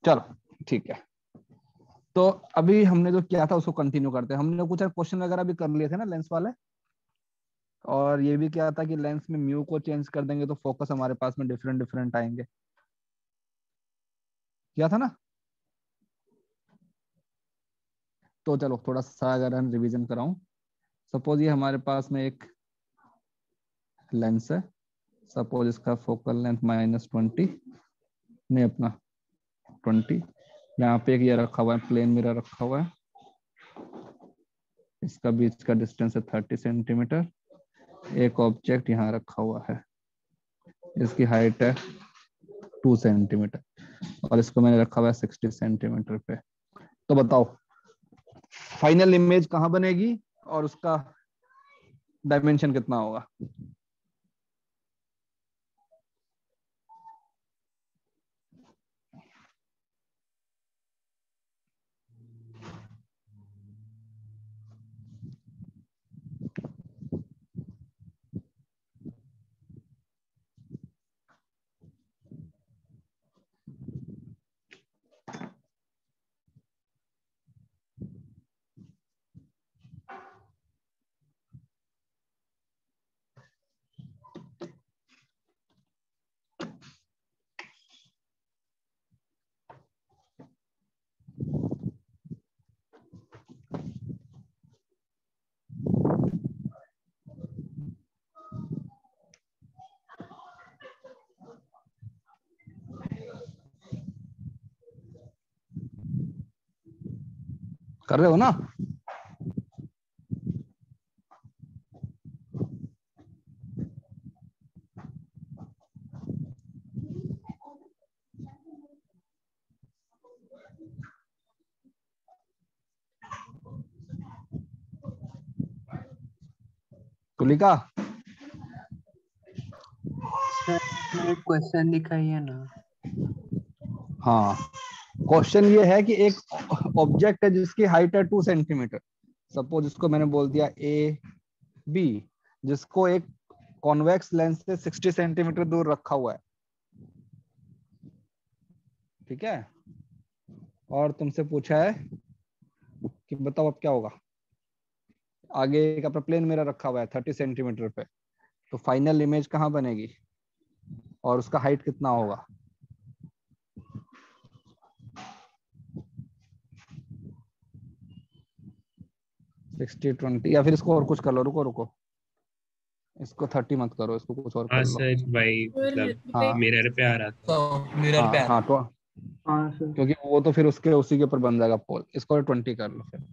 चलो ठीक है, तो अभी हमने जो किया था उसको कंटिन्यू करते हैं। हमने कुछ क्वेश्चन वगैरह भी कर लिए थे ना लेंस वाले, और ये भी क्या था कि लेंस में म्यू को चेंज कर देंगे तो फोकस हमारे पास में डिफरेंट डिफरेंट आएंगे, किया था ना। तो चलो थोड़ा सा अगर हम रिवीजन कराऊं, सपोज ये हमारे पास में एक लेंस है, सपोज इसका फोकल लेंथ -20 नहीं अपना 20, यहाँ पे एक ये रखा हुआ है प्लेन मिरर रखा हुआ है, इसका बीच का डिस्टेंस है 30 सेंटीमीटर, एक ऑब्जेक्ट यहाँ रखा हुआ है, इसकी हाइट है 2 सेंटीमीटर, और इसको मैंने रखा हुआ है 60 सेंटीमीटर पे। तो बताओ फाइनल इमेज कहाँ बनेगी और उसका डायमेंशन कितना होगा। कर रहे हो ना। तुलिका क्वेश्चन दिखाइए ना। हाँ, क्वेश्चन ये है कि एक ऑब्जेक्ट है जिसकी हाइट है 2 सेंटीमीटर, सपोज इसको मैंने बोल दिया ए बी, जिसको एक कॉन्वेक्स लेंस से 60 सेंटीमीटर दूर रखा हुआ है, ठीक है। और तुमसे पूछा है कि बताओ अब क्या होगा, आगे एक अपना प्लेन मिरर रखा हुआ है 30 सेंटीमीटर पे, तो फाइनल इमेज कहाँ बनेगी और उसका हाइट कितना होगा। सिक्सटी 20, या फिर इसको और कुछ कर लो, रुको रुको, इसको 30 मत करो, इसको कुछ और कर हाँ लो। सर भाई, मतलब हाँ मिरर पे आ रहा था। तो मिरर पे हाँ आ हाँ, रहा तो हाँ सर। क्योंकि वो तो फिर उसके उसी के ऊपर बन जाएगा पोल, इसको 20 कर लो फिर।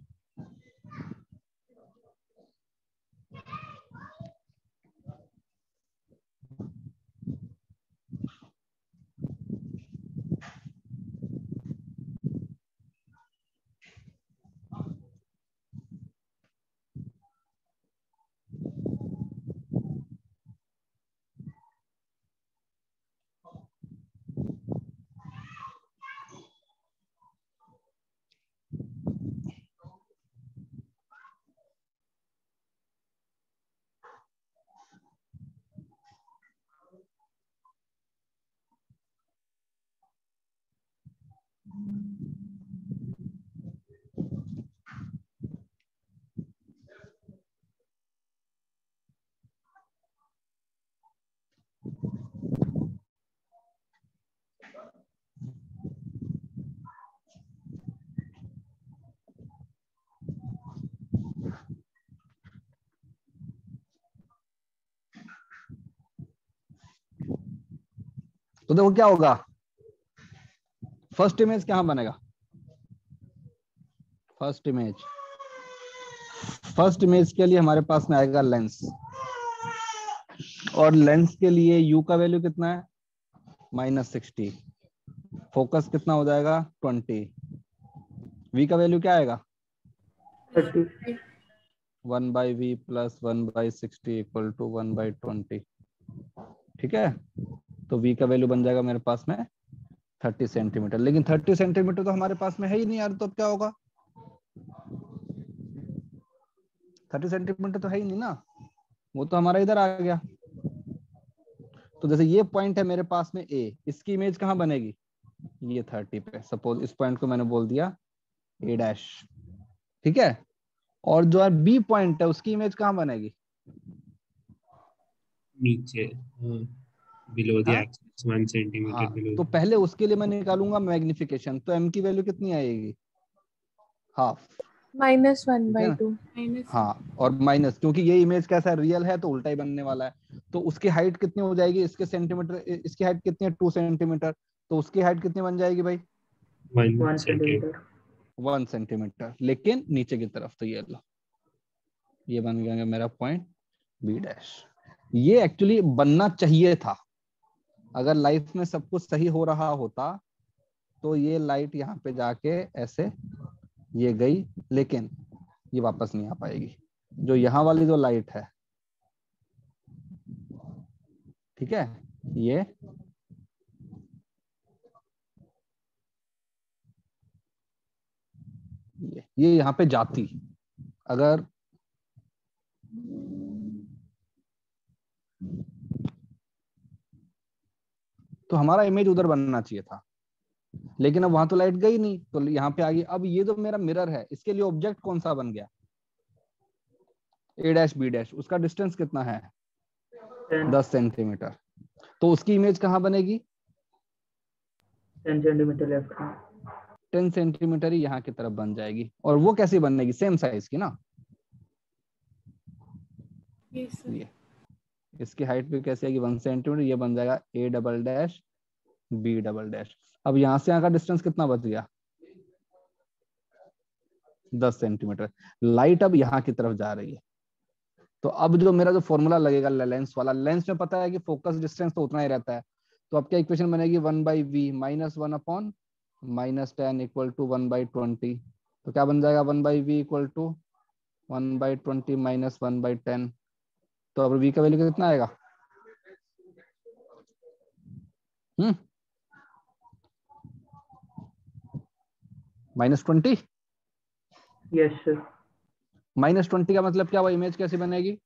तो देखो क्या होगा, फर्स्ट इमेज कहाँ बनेगा, फर्स्ट इमेज के लिए हमारे पास में आएगा लेंस, और लेंस के लिए u का वैल्यू कितना है -60, फोकस कितना हो जाएगा 20, v का वैल्यू क्या आएगा 30। 1/v + 1/60 = 1/20, ठीक है। तो v का वैल्यू बन जाएगा मेरे पास में 30 सेंटीमीटर, लेकिन 30 सेंटीमीटर तो हमारे पास में है ही नहीं यार, तो अब क्या होगा, 30 सेंटीमीटर तो है ही नहीं ना, वो तो हमारा इधर आ गया। तो जैसे ये पॉइंट है मेरे पास में ए, इसकी इमेज कहाँ बनेगी, ये 30 पे, सपोज इस पॉइंट को मैंने बोल दिया ए डैश, ठीक है। और जो है बी पॉइंट है उसकी इमेज कहाँ बनेगी? नीचे, बिलो द हाँ एक्सिस 1 सेंटीमीटर हाँ, बिलो। तो पहले उसके लिए मैं निकालूंगा मैग्निफिकेशन, तो एम की वैल्यू कितनी आएगी? हाफ, ठीक है ना। -1/2 हाँ, और माइनस, क्योंकि ये इमेज कैसा है, रियल है, तो उल्टा ही बनने वाला है। तो उसकी हाइट कितनी हो जाएगी? इसके सेंटीमीटर, इसकी हाइट कितनी है? 2 सेंटीमीटर, तो उसकी हाइट कितनी बन जाएगी भाई? 1 1 सेंटीमीटर। सेंटीमीटर। 1 सेंटीमीटर, लेकिन नीचे की तरफ। तो ये लो, ये बन गया मेरा पॉइंट बी डैश। ये एक्चुअली बनना चाहिए था। अगर लाइफ में सब कुछ सही हो रहा होता तो ये लाइट यहाँ पे जाके ऐसे ये गई, लेकिन ये वापस नहीं आ पाएगी। जो यहाँ वाली जो लाइट है, ठीक है, ये यहाँ पे जाती, अगर तो हमारा इमेज उधर बनना चाहिए था, लेकिन अब वहां तो लाइट गई नहीं, तो यहाँ पे आ गई। अब ये जो मेरा मिरर है, इसके लिए ऑब्जेक्ट कौन सा बन गया? A dash B dash. उसका डिस्टेंस कितना है? 10 सेंटीमीटर। तो उसकी इमेज कहाँ बनेगी? 10 सेंटीमीटर लेफ्ट में। 10 सेंटीमीटर ही यहाँ की तरफ बन जाएगी। और वो कैसी बनेगी? सेम साइज की ना। ये इसकी हाइट भी कैसी आएगी? 1 सेंटीमीटर। ये बन जाएगा A double dash B double dash. अब यहाँ से यहाँ का डिस्टेंस कितना बच गया? 10 सेंटीमीटर। लाइट अब यहाँ की तरफ जा रही है, तो अब जो मेरा जो फॉर्मूला लगेगा लेंस वाला, लेंस में पता है कि फोकस डिस्टेंस तो उतना ही रहता है। तो अब क्या इक्वेशन बनेगी? 1/v -1 -10 equal to 1/20। तो क्या बन जाएगा? 1/v equal to 1/20 - 1/10। तो अब v का वैल्यू कितना आएगा? -20। Yes sir. -20 का मतलब क्या हुआ? इमेज कैसी बनेगी?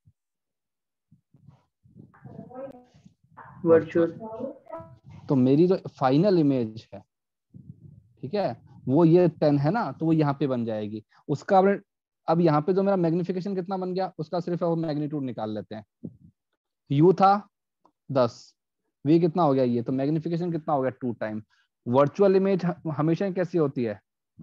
वर्चुअल। तो मेरी जो फाइनल इमेज है, ठीक है, वो ये 10 है ना, तो वो यहाँ पे बन जाएगी। उसका अब यहाँ पे जो मेरा मैग्निफिकेशन कितना बन गया, उसका सिर्फ मैग्नीट्यूड निकाल लेते हैं। u था 10, v कितना हो गया? ये तो मैग्निफिकेशन कितना हो गया? 2 टाइम। वर्चुअल इमेज हमेशा कैसी होती है?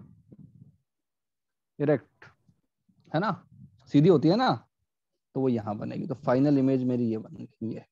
इरेक्ट, है ना, सीधी होती है ना। तो वो यहाँ बनेगी। तो फाइनल इमेज मेरी ये बन गई है।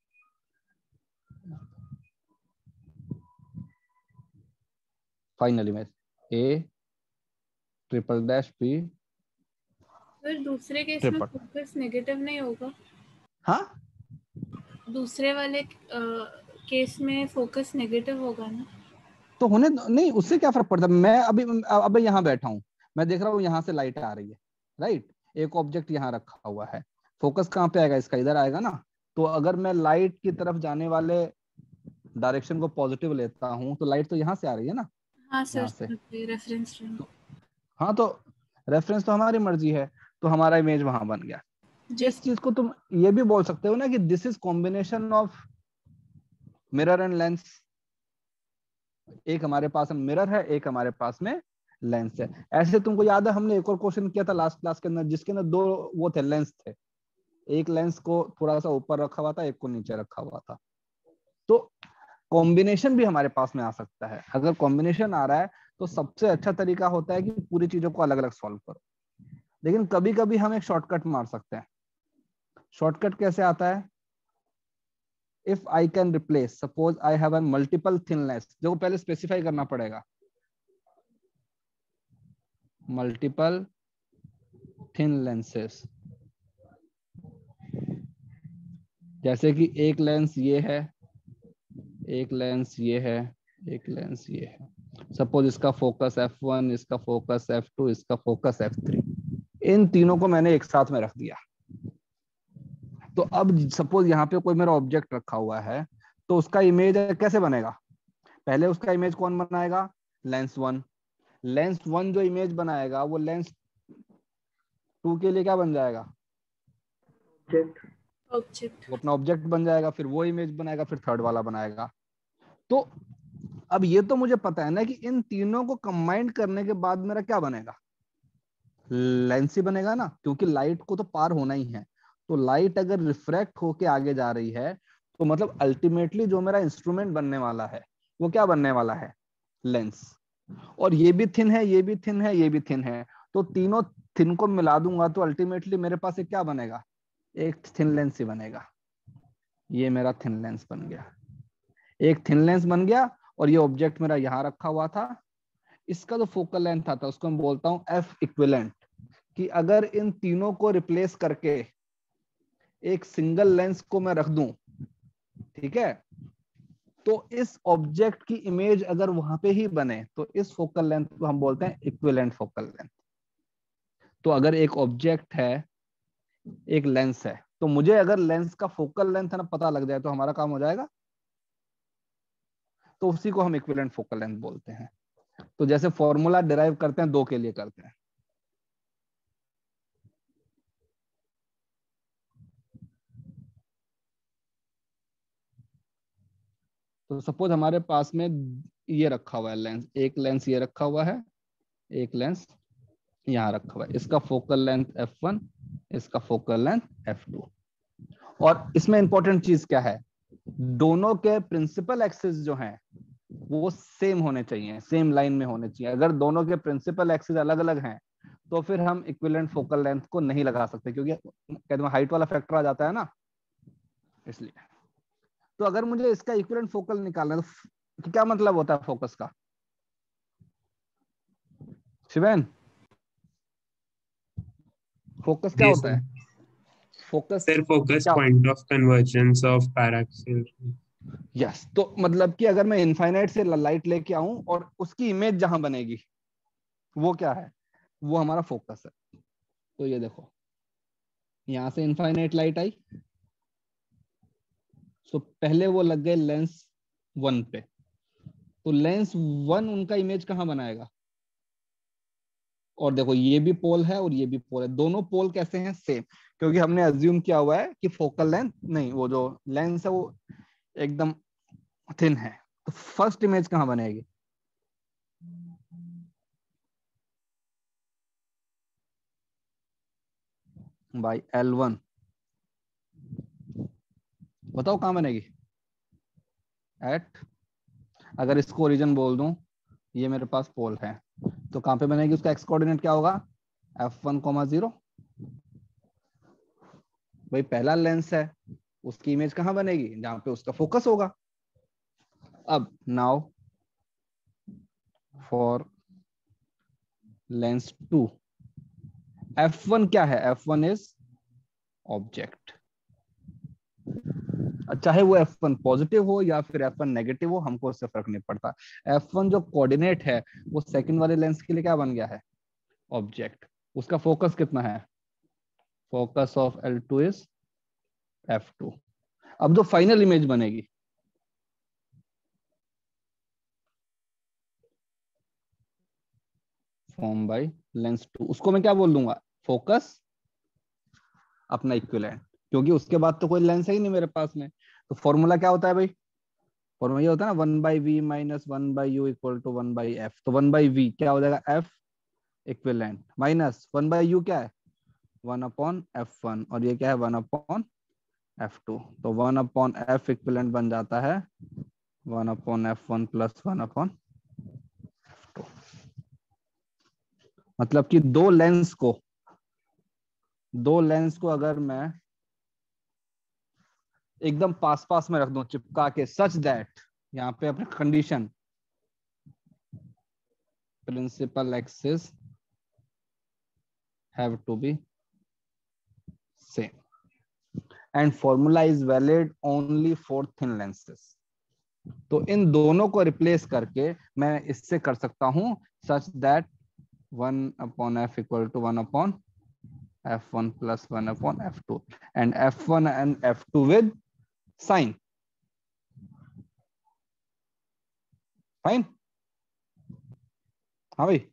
Final image A triple dash B फिर दूसरे केस में ट्रिपल। फोकस नेगेटिव नहीं होगा? हाँ, दूसरे वाले केस में फोकस नेगेटिव होगा ना? तो होने नहीं, उससे क्या फर्क पड़ता है? मैं अभी यहाँ बैठा हूँ, मैं देख रहा हूँ यहाँ से लाइट आ रही है, राइट। एक ऑब्जेक्ट यहाँ रखा हुआ है, फोकस कहाँ पे आएगा? इसका इधर आएगा ना। तो अगर मैं लाइट की तरफ जाने वाले डायरेक्शन को पॉजिटिव लेता हूँ, तो लाइट तो यहाँ से आ रही है ना, हाँ सर, यहाँ से। Reference frame. हाँ, तो रेफरेंस तो हमारी मर्जी है, तो हमारा इमेज वहां बन गया। इस चीज को तुम ये भी बोल सकते हो ना कि this is combination of mirror and lens. एक हमारे पास मिरर है, एक हमारे पास में लेंस है। ऐसे तुमको याद है हमने एक और क्वेश्चन किया था लास्ट क्लास के अंदर, जिसके अंदर दो वो थे, लेंस थे। एक लेंस को थोड़ा सा ऊपर रखा हुआ था, एक को नीचे रखा हुआ था। तो कॉम्बिनेशन भी हमारे पास में आ सकता है। अगर कॉम्बिनेशन आ रहा है तो सबसे अच्छा तरीका होता है कि पूरी चीजों को अलग अलग सॉल्व करो। लेकिन कभी कभी हम एक शॉर्टकट मार सकते हैं। शॉर्टकट कैसे आता है? If I can replace, suppose I have an multiple thin lens, जो पहले स्पेसिफाई करना पड़ेगा, मल्टीपल थिन लेंसेस। जैसे कि एक लेंस ये है, एक लेंस ये है, एक लेंस ये है। सपोज इसका फोकस f1, इसका फोकस f2, इसका फोकस f3। इन तीनों को मैंने एक साथ में रख दिया। तो अब सपोज यहाँ पे कोई मेरा ऑब्जेक्ट रखा हुआ है, तो उसका इमेज कैसे बनेगा? पहले उसका इमेज कौन बनाएगा? लेंस 1। लेंस 1 जो इमेज बनाएगा वो लेंस 2 के लिए क्या बन जाएगा? ऑब्जेक्ट। वो अपना ऑब्जेक्ट बन जाएगा, फिर वो इमेज बनाएगा, फिर थर्ड वाला बनाएगा। तो अब ये तो मुझे पता है ना कि इन तीनों को कंबाइन करने के बाद मेरा क्या बनेगा, लेंस ही बनेगा ना, क्योंकि लाइट को तो पार होना ही है। तो लाइट अगर रिफ्रैक्ट होके आगे जा रही है तो मतलब अल्टीमेटली जो मेरा इंस्ट्रूमेंट बनने वाला है वो क्या बनने वाला है, लेंस। और ये भी थिन है, ये भी थिन है, ये भी थिन है, तो तीनों थिन को मिला दूंगा तो अल्टीमेटली मेरे पास एक क्या बनेगा, एक थिन लेंस ही बनेगा। ये मेरा थिन लेंस बन गया, एक थिन लेंस बन गया। और ये ऑब्जेक्ट मेरा यहाँ रखा हुआ था, इसका जो फोकल लेंथ आता है उसको मैं बोलता हूँ एफ इक्विवेलेंट। कि अगर इन तीनों को रिप्लेस करके एक सिंगल लेंस को मैं रख दूं, ठीक है, तो इस ऑब्जेक्ट की इमेज अगर वहां पे ही बने तो इस फोकल लेंथ को हम बोलते हैं इक्विवेलेंट फोकल लेंथ। तो अगर एक ऑब्जेक्ट है, एक लेंस है, तो मुझे अगर लेंस का फोकल लेंथ है ना पता लग जाए तो हमारा काम हो जाएगा। तो उसी को हम इक्विवेलेंट फोकल लेंथ बोलते हैं। तो जैसे फॉर्मूला डिराइव करते हैं, दो के लिए करते हैं। तो सपोज हमारे पास में ये रखा हुआ है लेंस, एक लेंस ये रखा हुआ है, एक लेंस यहाँ रखा हुआ है। इसका फोकल लेंथ f1, इसका फोकल लेंथ f2। और इसमें इंपॉर्टेंट चीज क्या है, दोनों के प्रिंसिपल एक्सिस जो हैं वो सेम होने चाहिए, सेम लाइन में होने चाहिए। अगर दोनों के प्रिंसिपल एक्सिस अलग अलग हैं तो फिर हम इक्विवेलेंट फोकल लेंथ को नहीं लगा सकते, क्योंकि कहते हैं हाइट वाला फैक्टर आ जाता है ना, इसलिए। तो अगर मुझे इसका इक्विवेलेंट फोकल निकालना है तो क्या मतलब होता है फोकस का, शिवेन? फोकस क्या जी होता सर। है? फोकस सर फोकस क्या? Point of convergence of paraxial. Yes, तो मतलब कि अगर मैं इनफाइनाइट से लाइट लेके आऊं और उसकी इमेज जहां बनेगी वो क्या है, वो हमारा फोकस है। तो ये देखो, यहां से इनफाइनाइट लाइट आई, तो पहले वो लग गए लेंस 1 पे। तो लेंस 1 उनका इमेज कहां बनाएगा, और देखो ये भी पोल है और ये भी पोल है, दोनों पोल कैसे हैं, सेम। क्योंकि हमने अज्यूम किया हुआ है कि फोकल लेंथ नहीं, वो जो लेंस है वो एकदम थिन है। तो फर्स्ट इमेज कहां बनेगी, बाई L1, बताओ कहां बनेगी, एट, अगर इसको ओरिजिन बोल दूं, ये मेरे पास पोल है, तो कहां पे बनेगी, उसका एक्स कोऑर्डिनेट क्या होगा, f1,0। भाई पहला लेंस है, उसकी इमेज कहां बनेगी, जहां पे उसका फोकस होगा। अब नाउ फॉर लेंस 2, f1 क्या है, f1 इज ऑब्जेक्ट। चाहे वो f1 पॉजिटिव हो या फिर f1 नेगेटिव हो, हमको उससे फर्क नहीं पड़ता। f1 जो कोऑर्डिनेट है वो सेकंड वाले लेंस के लिए क्या बन गया है, ऑब्जेक्ट। उसका फोकस कितना है, focus of L2 is f2। अब जो फाइनल इमेज बनेगी, फॉर्म बाय लेंस 2, उसको मैं क्या बोल दूंगा, फोकस अपना इक्विवेलेंट, क्योंकि उसके बाद तो कोई लेंस है ही नहीं मेरे पास में। तो फॉर्मूला क्या होता है भाई, फॉर्मूला ये होता है ना 1/v minus 1/u equal to 1/f। तो 1/v क्या हो जाएगा, f इक्विवेलेंट, माइनस 1/u क्या है, 1/f1, और ये क्या है 1/f2। तो 1/f इक्विवेलेंट बन जाता है 1/f1 प्लस 1/f2। मतलब कि दो लेंस को अगर मैं एकदम पास पास में रख दूं चिपका के, सच दैट, यहाँ पे अपने condition, principal axis have to be same and formula is valid only for thin lenses. तो इन दोनों को रिप्लेस करके मैं इससे कर सकता हूं such that 1/f equal to 1/f1 plus 1/f2 and f1 and f2 with sign. Fine, हाँ भाई।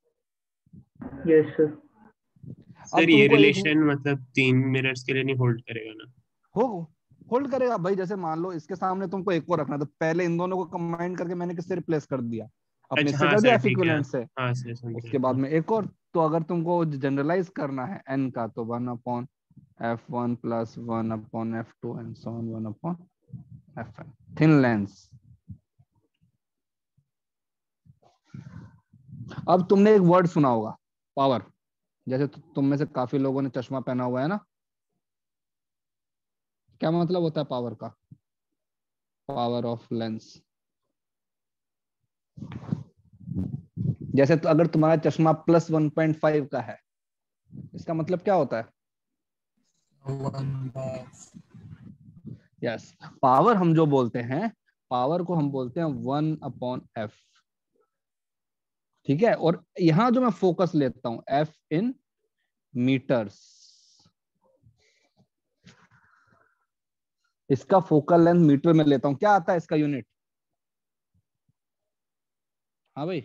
Yes sir. सर अब ये तुमको एक रिलेशन मतलब तीन मिरर्स के लिए नहीं होल्ड करेगा ना? हो होल्ड करेगा भाई। जैसे मान लो इसके सामने तुमको एक और रखना है, तो पहले इन दोनों को कंबाइन करके मैंने किससे रिप्लेस कर दिया, अपने अच्छा इससे हाँ कर दिया सर एफ ठीक है। इक्विवेलेंट से। हाँ सर समझ उसके गया। बाद हाँ में एक और, तो अगर तुमको जनरलाइज करना है एन का, तो 1/f1 + 1/f2 and so on 1/fn। Thin lens. अब तुमने एक वर्ड सुना होगा, पावर। जैसे तुम में से काफी लोगों ने चश्मा पहना हुआ है ना, क्या मतलब होता है पावर का? Power of lens. जैसे तो अगर तुम्हारा चश्मा +1.5 का है, इसका मतलब क्या होता है? यस, पावर हम जो बोलते हैं, पावर को हम बोलते हैं 1/f। ठीक है, और यहां जो मैं फोकस लेता हूं, f इन मीटर्स, इसका फोकल लेंथ मीटर में लेता हूं। क्या आता है इसका यूनिट? हाँ भाई,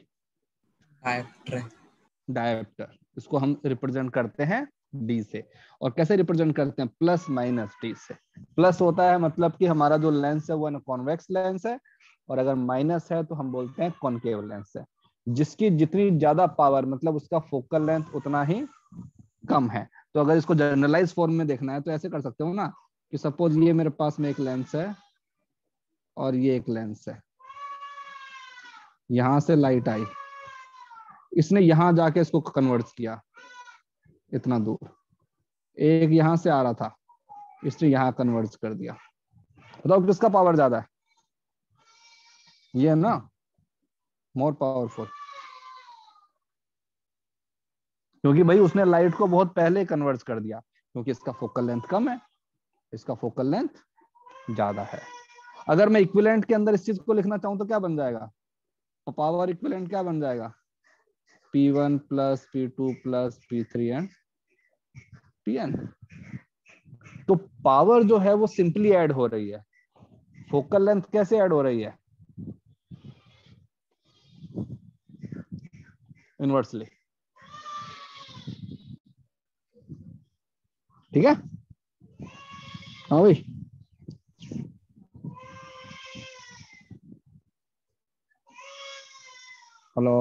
डायप्टर। इसको हम रिप्रेजेंट करते हैं डी से। और कैसे रिप्रेजेंट करते हैं? +-d से। प्लस होता है मतलब कि हमारा जो लेंस है वो कॉन्वेक्स लेंस है, और अगर माइनस है तो हम बोलते हैं कॉनकेव लेंस है। जिसकी जितनी ज्यादा पावर, मतलब उसका फोकल लेंथ उतना ही कम है। तो अगर इसको जनरलाइज फॉर्म में देखना है तो ऐसे कर सकते हो ना, कि सपोज ये मेरे पास में एक लेंस है और ये एक लेंस है, यहां से लाइट आई, इसने यहां जाके इसको कन्वर्ट किया इतना दूर, एक यहां से आ रहा था, इसने यहां कन्वर्ट कर दिया। बताओ किसका पावर ज्यादा है? ये है ना, मोर पावरफुल, क्योंकि भाई उसने लाइट को बहुत पहले कन्वर्ट कर दिया, क्योंकि इसका फोकल लेंथ कम है, इसका फोकल लेंथ ज्यादा है। अगर मैं इक्विवेलेंट के अंदर इस चीज को लिखना चाहूं तो क्या बन जाएगा? पावर इक्विवेलेंट क्या बन जाएगा? P1 + P2 + P3 and Pn। तो पावर जो है वो सिंपली ऐड हो रही है, फोकल लेंथ कैसे ऐड हो रही है? इनवर्सली। ठीक है, हाँ भाई। हेलो,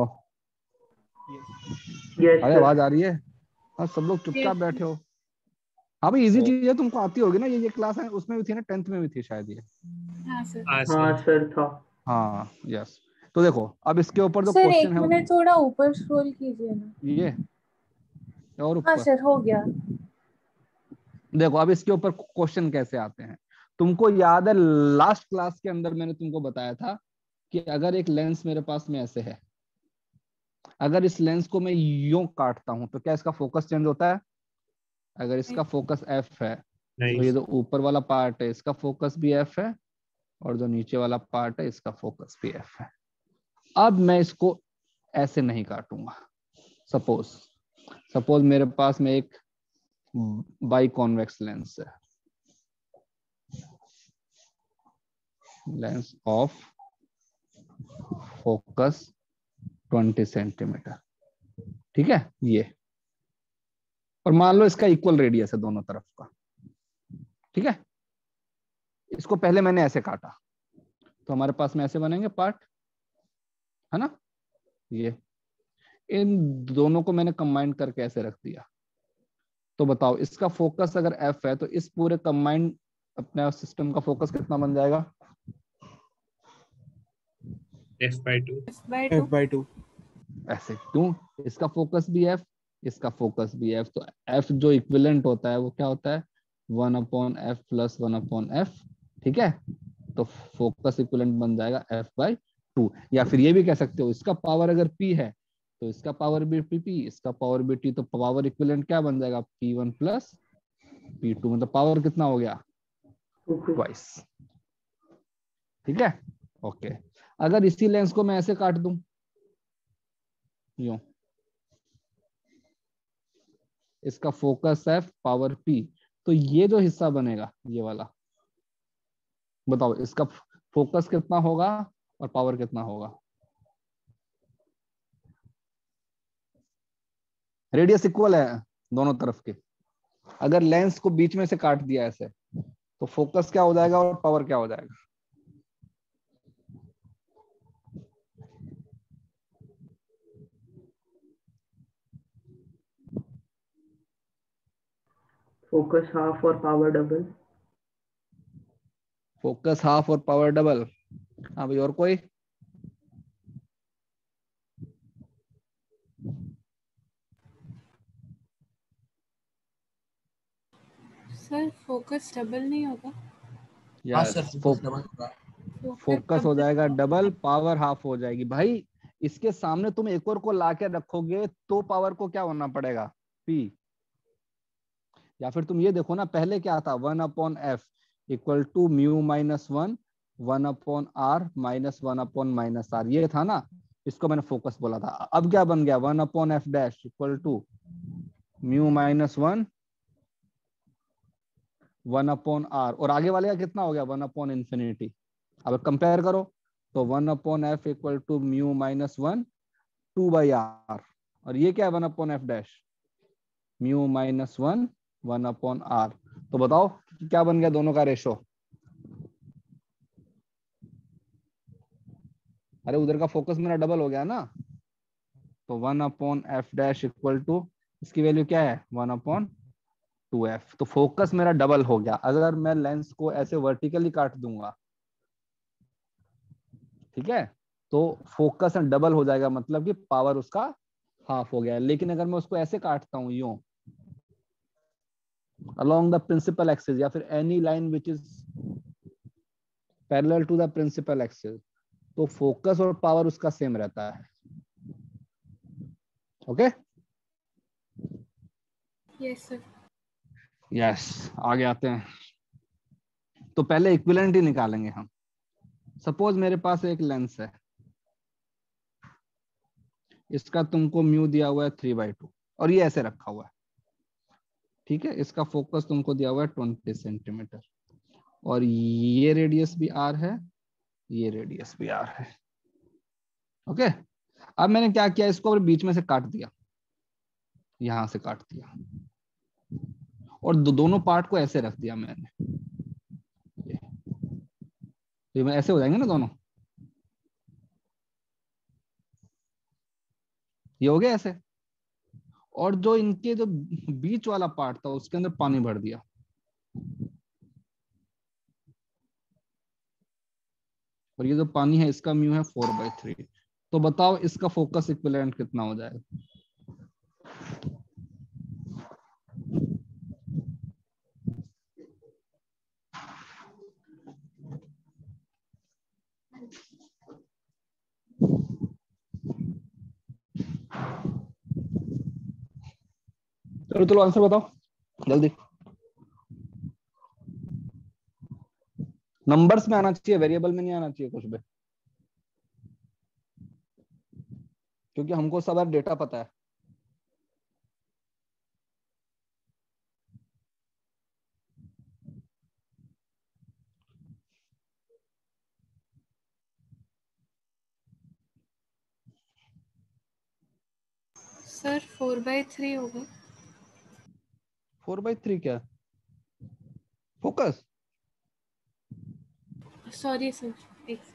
Yes, अरे sir. आवाज आ रही है? हाँ, सब लोग चुपचाप बैठे हो। हाँ भाई, इजी चीज है, तुमको आती होगी ना, ये क्लास है, उसमें भी थी ना, 10th में भी थी शायद ये। हाँ सर। हाँ हाँ सर। सर था। हाँ यस। तो देखो, अब इसके ऊपर जो सर क्वेश्चन एक है मिनट थोड़ा ऊपर स्क्रॉल कीजिए ना। ये, और हाँ ऊपर सर हो गया। देखो, अब इसके ऊपर क्वेश्चन कैसे आते हैं। तुमको याद है लास्ट क्लास के अंदर मैंने तुमको बताया था कि अगर एक लेंस मेरे पास में ऐसे है, अगर इस लेंस को मैं यूं काटता हूं तो क्या इसका फोकस चेंज होता है? अगर इसका फोकस एफ है, तो नहीं ये सर। जो ऊपर वाला पार्ट है इसका फोकस भी एफ है, और जो नीचे वाला पार्ट है इसका फोकस भी एफ है। अब मैं इसको ऐसे नहीं काटूंगा। सपोज सपोज मेरे पास में एक बाई कॉन्वेक्स लेंस है, लेंस ऑफ फोकस 20 सेंटीमीटर। ठीक है, ये, और मान लो इसका इक्वल रेडियस है दोनों तरफ का। ठीक है, इसको पहले मैंने ऐसे काटा, तो हमारे पास में ऐसे बनेंगे पार्ट, है ना? ये इन दोनों को मैंने कंबाइन करके ऐसे रख दिया। तो बताओ, इसका फोकस अगर एफ है तो इस पूरे कंबाइंड अपने सिस्टम का फोकस कितना बन जाएगा? F/2। F/2। ऐसे क्यों? इसका फोकस भी एफ, इसका फोकस भी एफ, तो एफ जो इक्विवेलेंट होता है वो क्या होता है? 1/f + 1/f। ठीक है, तो फोकस इक्विवेलेंट बन जाएगा F/2। या फिर ये भी कह सकते हो, इसका पावर अगर P है तो इसका पावर भी PP, इसका पावर भी T, तो पावर इक्विवेलेंट क्या बन जाएगा? P1 + P2। मतलब पावर कितना हो गया? Okay. ट्वाइस। ठीक है, ओके। अगर इसी लेंस को मैं ऐसे काट दूं, यूं, इसका फोकस है पावर P, तो ये जो हिस्सा बनेगा ये वाला, बताओ इसका फोकस कितना होगा और पावर कितना होगा? रेडियस इक्वल है दोनों तरफ के। अगर लेंस को बीच में से काट दिया ऐसे, तो फोकस क्या हो जाएगा और पावर क्या हो जाएगा? Focus half or power double. Focus half और पावर डबल। हाँ भाई, और कोई? सर फोकस डबल नहीं होगा? हाँ सर, यस, फोकस डबल होगा। फोकस हो डबल जाएगा होगा। डबल, पावर हाफ हो जाएगी। भाई इसके सामने तुम एक और को लाके रखोगे तो पावर को क्या होना पड़ेगा? पी। या फिर तुम ये देखो ना, पहले क्या था, 1/f equal to mu minus 1 1/r minus 1/-r, ये था ना। इसको मैंने फोकस बोला था। अब क्या बन गया, 1/f dash equal to mu minus 1 1/r, और आगे वाले का कितना हो गया, 1/infinity। अब कंपेयर करो तो 1/f equal to mu minus 1 2/r, और ये क्या है 1/f dash mu minus 1 1/r। तो बताओ क्या बन गया दोनों का रेशो? अरे उधर का फोकस मेरा डबल हो गया ना, तो 1/f डैश इक्वल टू, इसकी वैल्यू क्या है 1/2f। तो फोकस मेरा डबल हो गया। अगर मैं लेंस को ऐसे वर्टिकली काट दूंगा, ठीक है, तो फोकस डबल हो जाएगा, मतलब कि पावर उसका हाफ हो गया। लेकिन अगर मैं उसको ऐसे काटता हूं यूं, along the principal axis या फिर any line which is parallel to the principal axis, तो फोकस और पावर उसका सेम रहता है। Okay, yes sir. यस, आगे आते हैं। तो पहले इक्विवेलेंट ही निकालेंगे हम। सपोज मेरे पास एक लेंस है, इसका तुमको म्यू दिया हुआ है 3/2 और ये ऐसे रखा हुआ है, ठीक है। इसका फोकस तुमको दिया हुआ है 20 सेंटीमीटर, और ये रेडियस भी आर है, ये रेडियस भी आर है। ओके, अब मैंने क्या किया, इसको बीच में से काट दिया, यहां से काट दिया, और दोनों पार्ट को ऐसे रख दिया मैंने। ये ऐसे हो जाएंगे ना दोनों, ये हो गया ऐसे। और जो इनके जो बीच वाला पार्ट था उसके अंदर पानी भर दिया, और ये जो पानी है इसका म्यू है 4/3। तो बताओ इसका फोकस इक्विवेलेंट कितना हो जाएगा? चलो चलो आंसर बताओ जल्दी। नंबर्स में आना चाहिए, वेरिएबल में नहीं आना चाहिए कुछ भी, क्योंकि हमको सब डेटा पता है। सर 4/3 होगा। 4/3 क्या है? फोकस। सॉरी सर, एक second।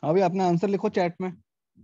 अभी अपना आंसर लिखो चैट में।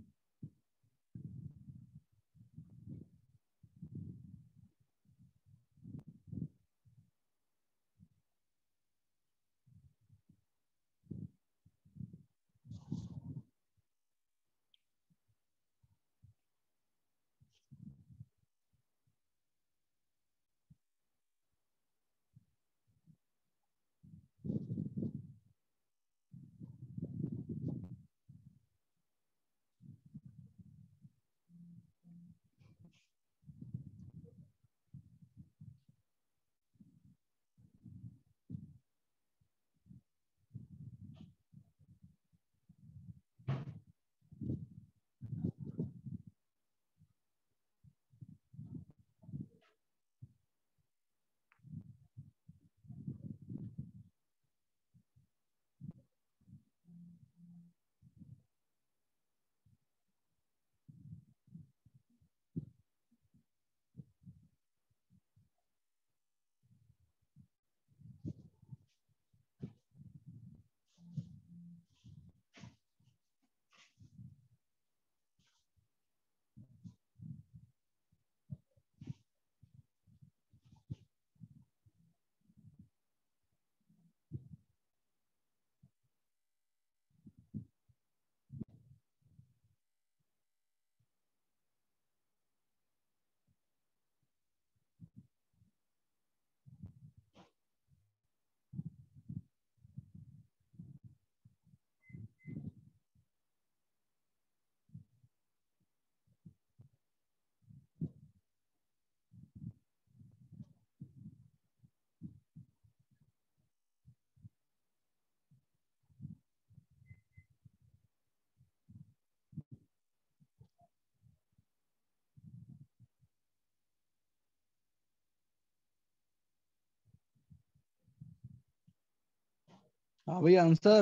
हाँ भैया आंसर।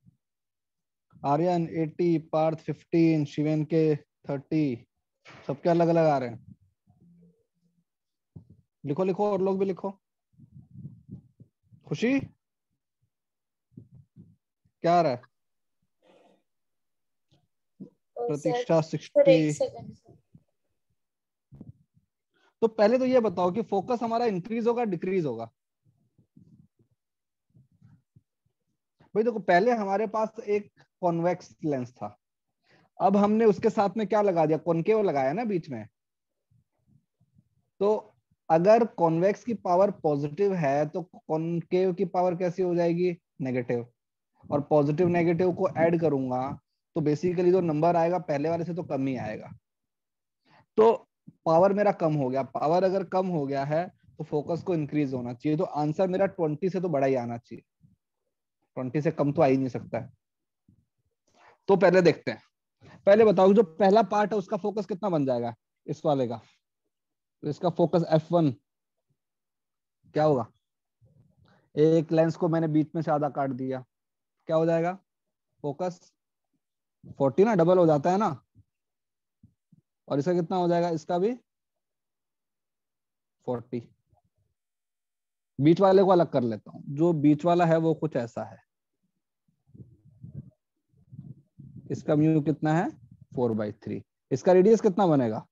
आर्यन 80, पार्थ 15, शिवेन के 30, सबके अलग अलग आ रहे हैं। लिखो लिखो, और लोग भी लिखो। खुशी क्या आ रहा है? प्रतीक्षा सर 60। एक सेकंड सर। तो पहले तो ये बताओ कि फोकस हमारा इंक्रीज होगा डिक्रीज होगा? भाई देखो, पहले हमारे पास एक कॉन्वेक्स लेंस था, अब हमने उसके साथ में क्या लगा दिया, कॉनकेव लगाया ना बीच में। तो अगर कॉन्वेक्स की पावर पॉजिटिव है तो कॉनकेव की पावर कैसी हो जाएगी, नेगेटिव। और पॉजिटिव नेगेटिव को ऐड करूंगा तो बेसिकली जो नंबर आएगा पहले वाले से तो कम ही आएगा। तो पावर मेरा कम हो गया, पावर अगर कम हो गया है तो फोकस को इंक्रीज होना चाहिए। तो आंसर मेरा 20 से तो बड़ा ही आना चाहिए, 20 से कम तो आ ही नहीं सकता है। तो पहले देखते हैं, पहले बताओ जो पहला पार्ट है उसका फोकस कितना बन जाएगा इस वाले का। तो इसका फोकस F1 क्या होगा, एक लेंस को मैंने बीच में से आधा काट दिया, क्या हो जाएगा फोकस 40 ना, डबल हो जाता है ना। और इसका कितना हो जाएगा, इसका भी 40। बीच वाले को अलग कर लेता हूं, जो बीच वाला है वो कुछ ऐसा है। इसका म्यू कितना है 4/3। इसका रेडियस कितना बनेगा,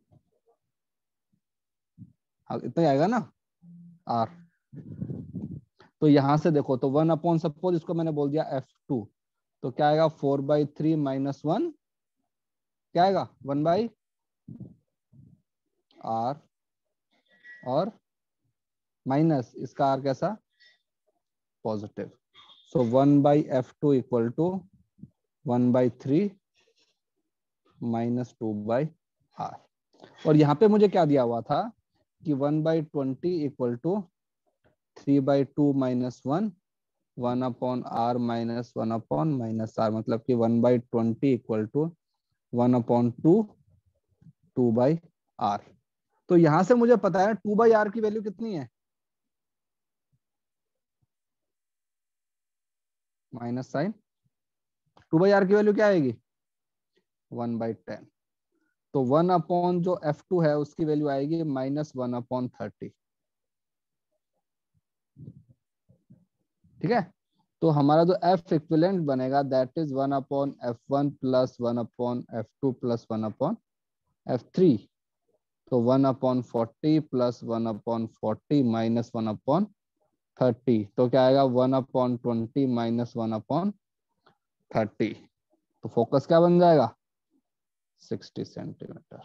इतना ही आएगा ना R। तो यहां से देखो तो 1 अपॉन, सपोज इसको मैंने बोल दिया F2, तो क्या आएगा 4/3 - 1, क्या आएगा 1/R। और माइनस इसका R कैसा, positive. So 1/F2 equal to 1/3 - 2/R। और यहाँ पे मुझे क्या दिया हुआ था कि 1/20 इक्वल टू 3/2 - 1, 1/R - 1/-R, मतलब कि 1/20 इक्वल टू 1/2, 2/R। तो यहां से मुझे पता है 2/R की वैल्यू कितनी है, माइनस साइन। 2/R की वैल्यू क्या आएगी 1/10। तो 1 अपॉन जो F2 है उसकी वैल्यू आएगी -1/30। ठीक है, तो हमारा जो एफ इक्विवेलेंट बनेगा that is 1/f1 plus 1/f2 plus 1/f3। तो 1/40 प्लस 1/40 माइनस 1/30, तो क्या आएगा 1/20 माइनस 1/30। तो फोकस क्या बन जाएगा 60 सेंटीमीटर।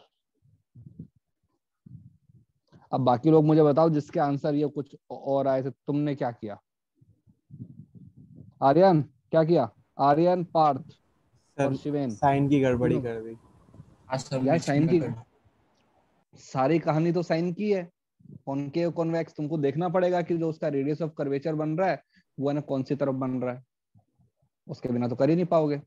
अब बाकी लोग मुझे बताओ जिसके आंसर ये कुछ और आए थे, तुमने क्या किया? आर्यन क्या किया? आर्यन, पार्थ और सर शिवेन, साइन की गड़बड़ी तीनों। कर दी। हाँ सर, यार साइन की मिस्टेक कर। सारी कहानी तो साइन की है। कॉनकेव कॉन्वेक्स तुमको देखना पड़ेगा कि जो उसका रेडियस ऑफ कर्वेचर बन रहा है वो है ना कौन सी तरफ बन रहा है, उसके बिना तो कर ही नहीं पाओगे।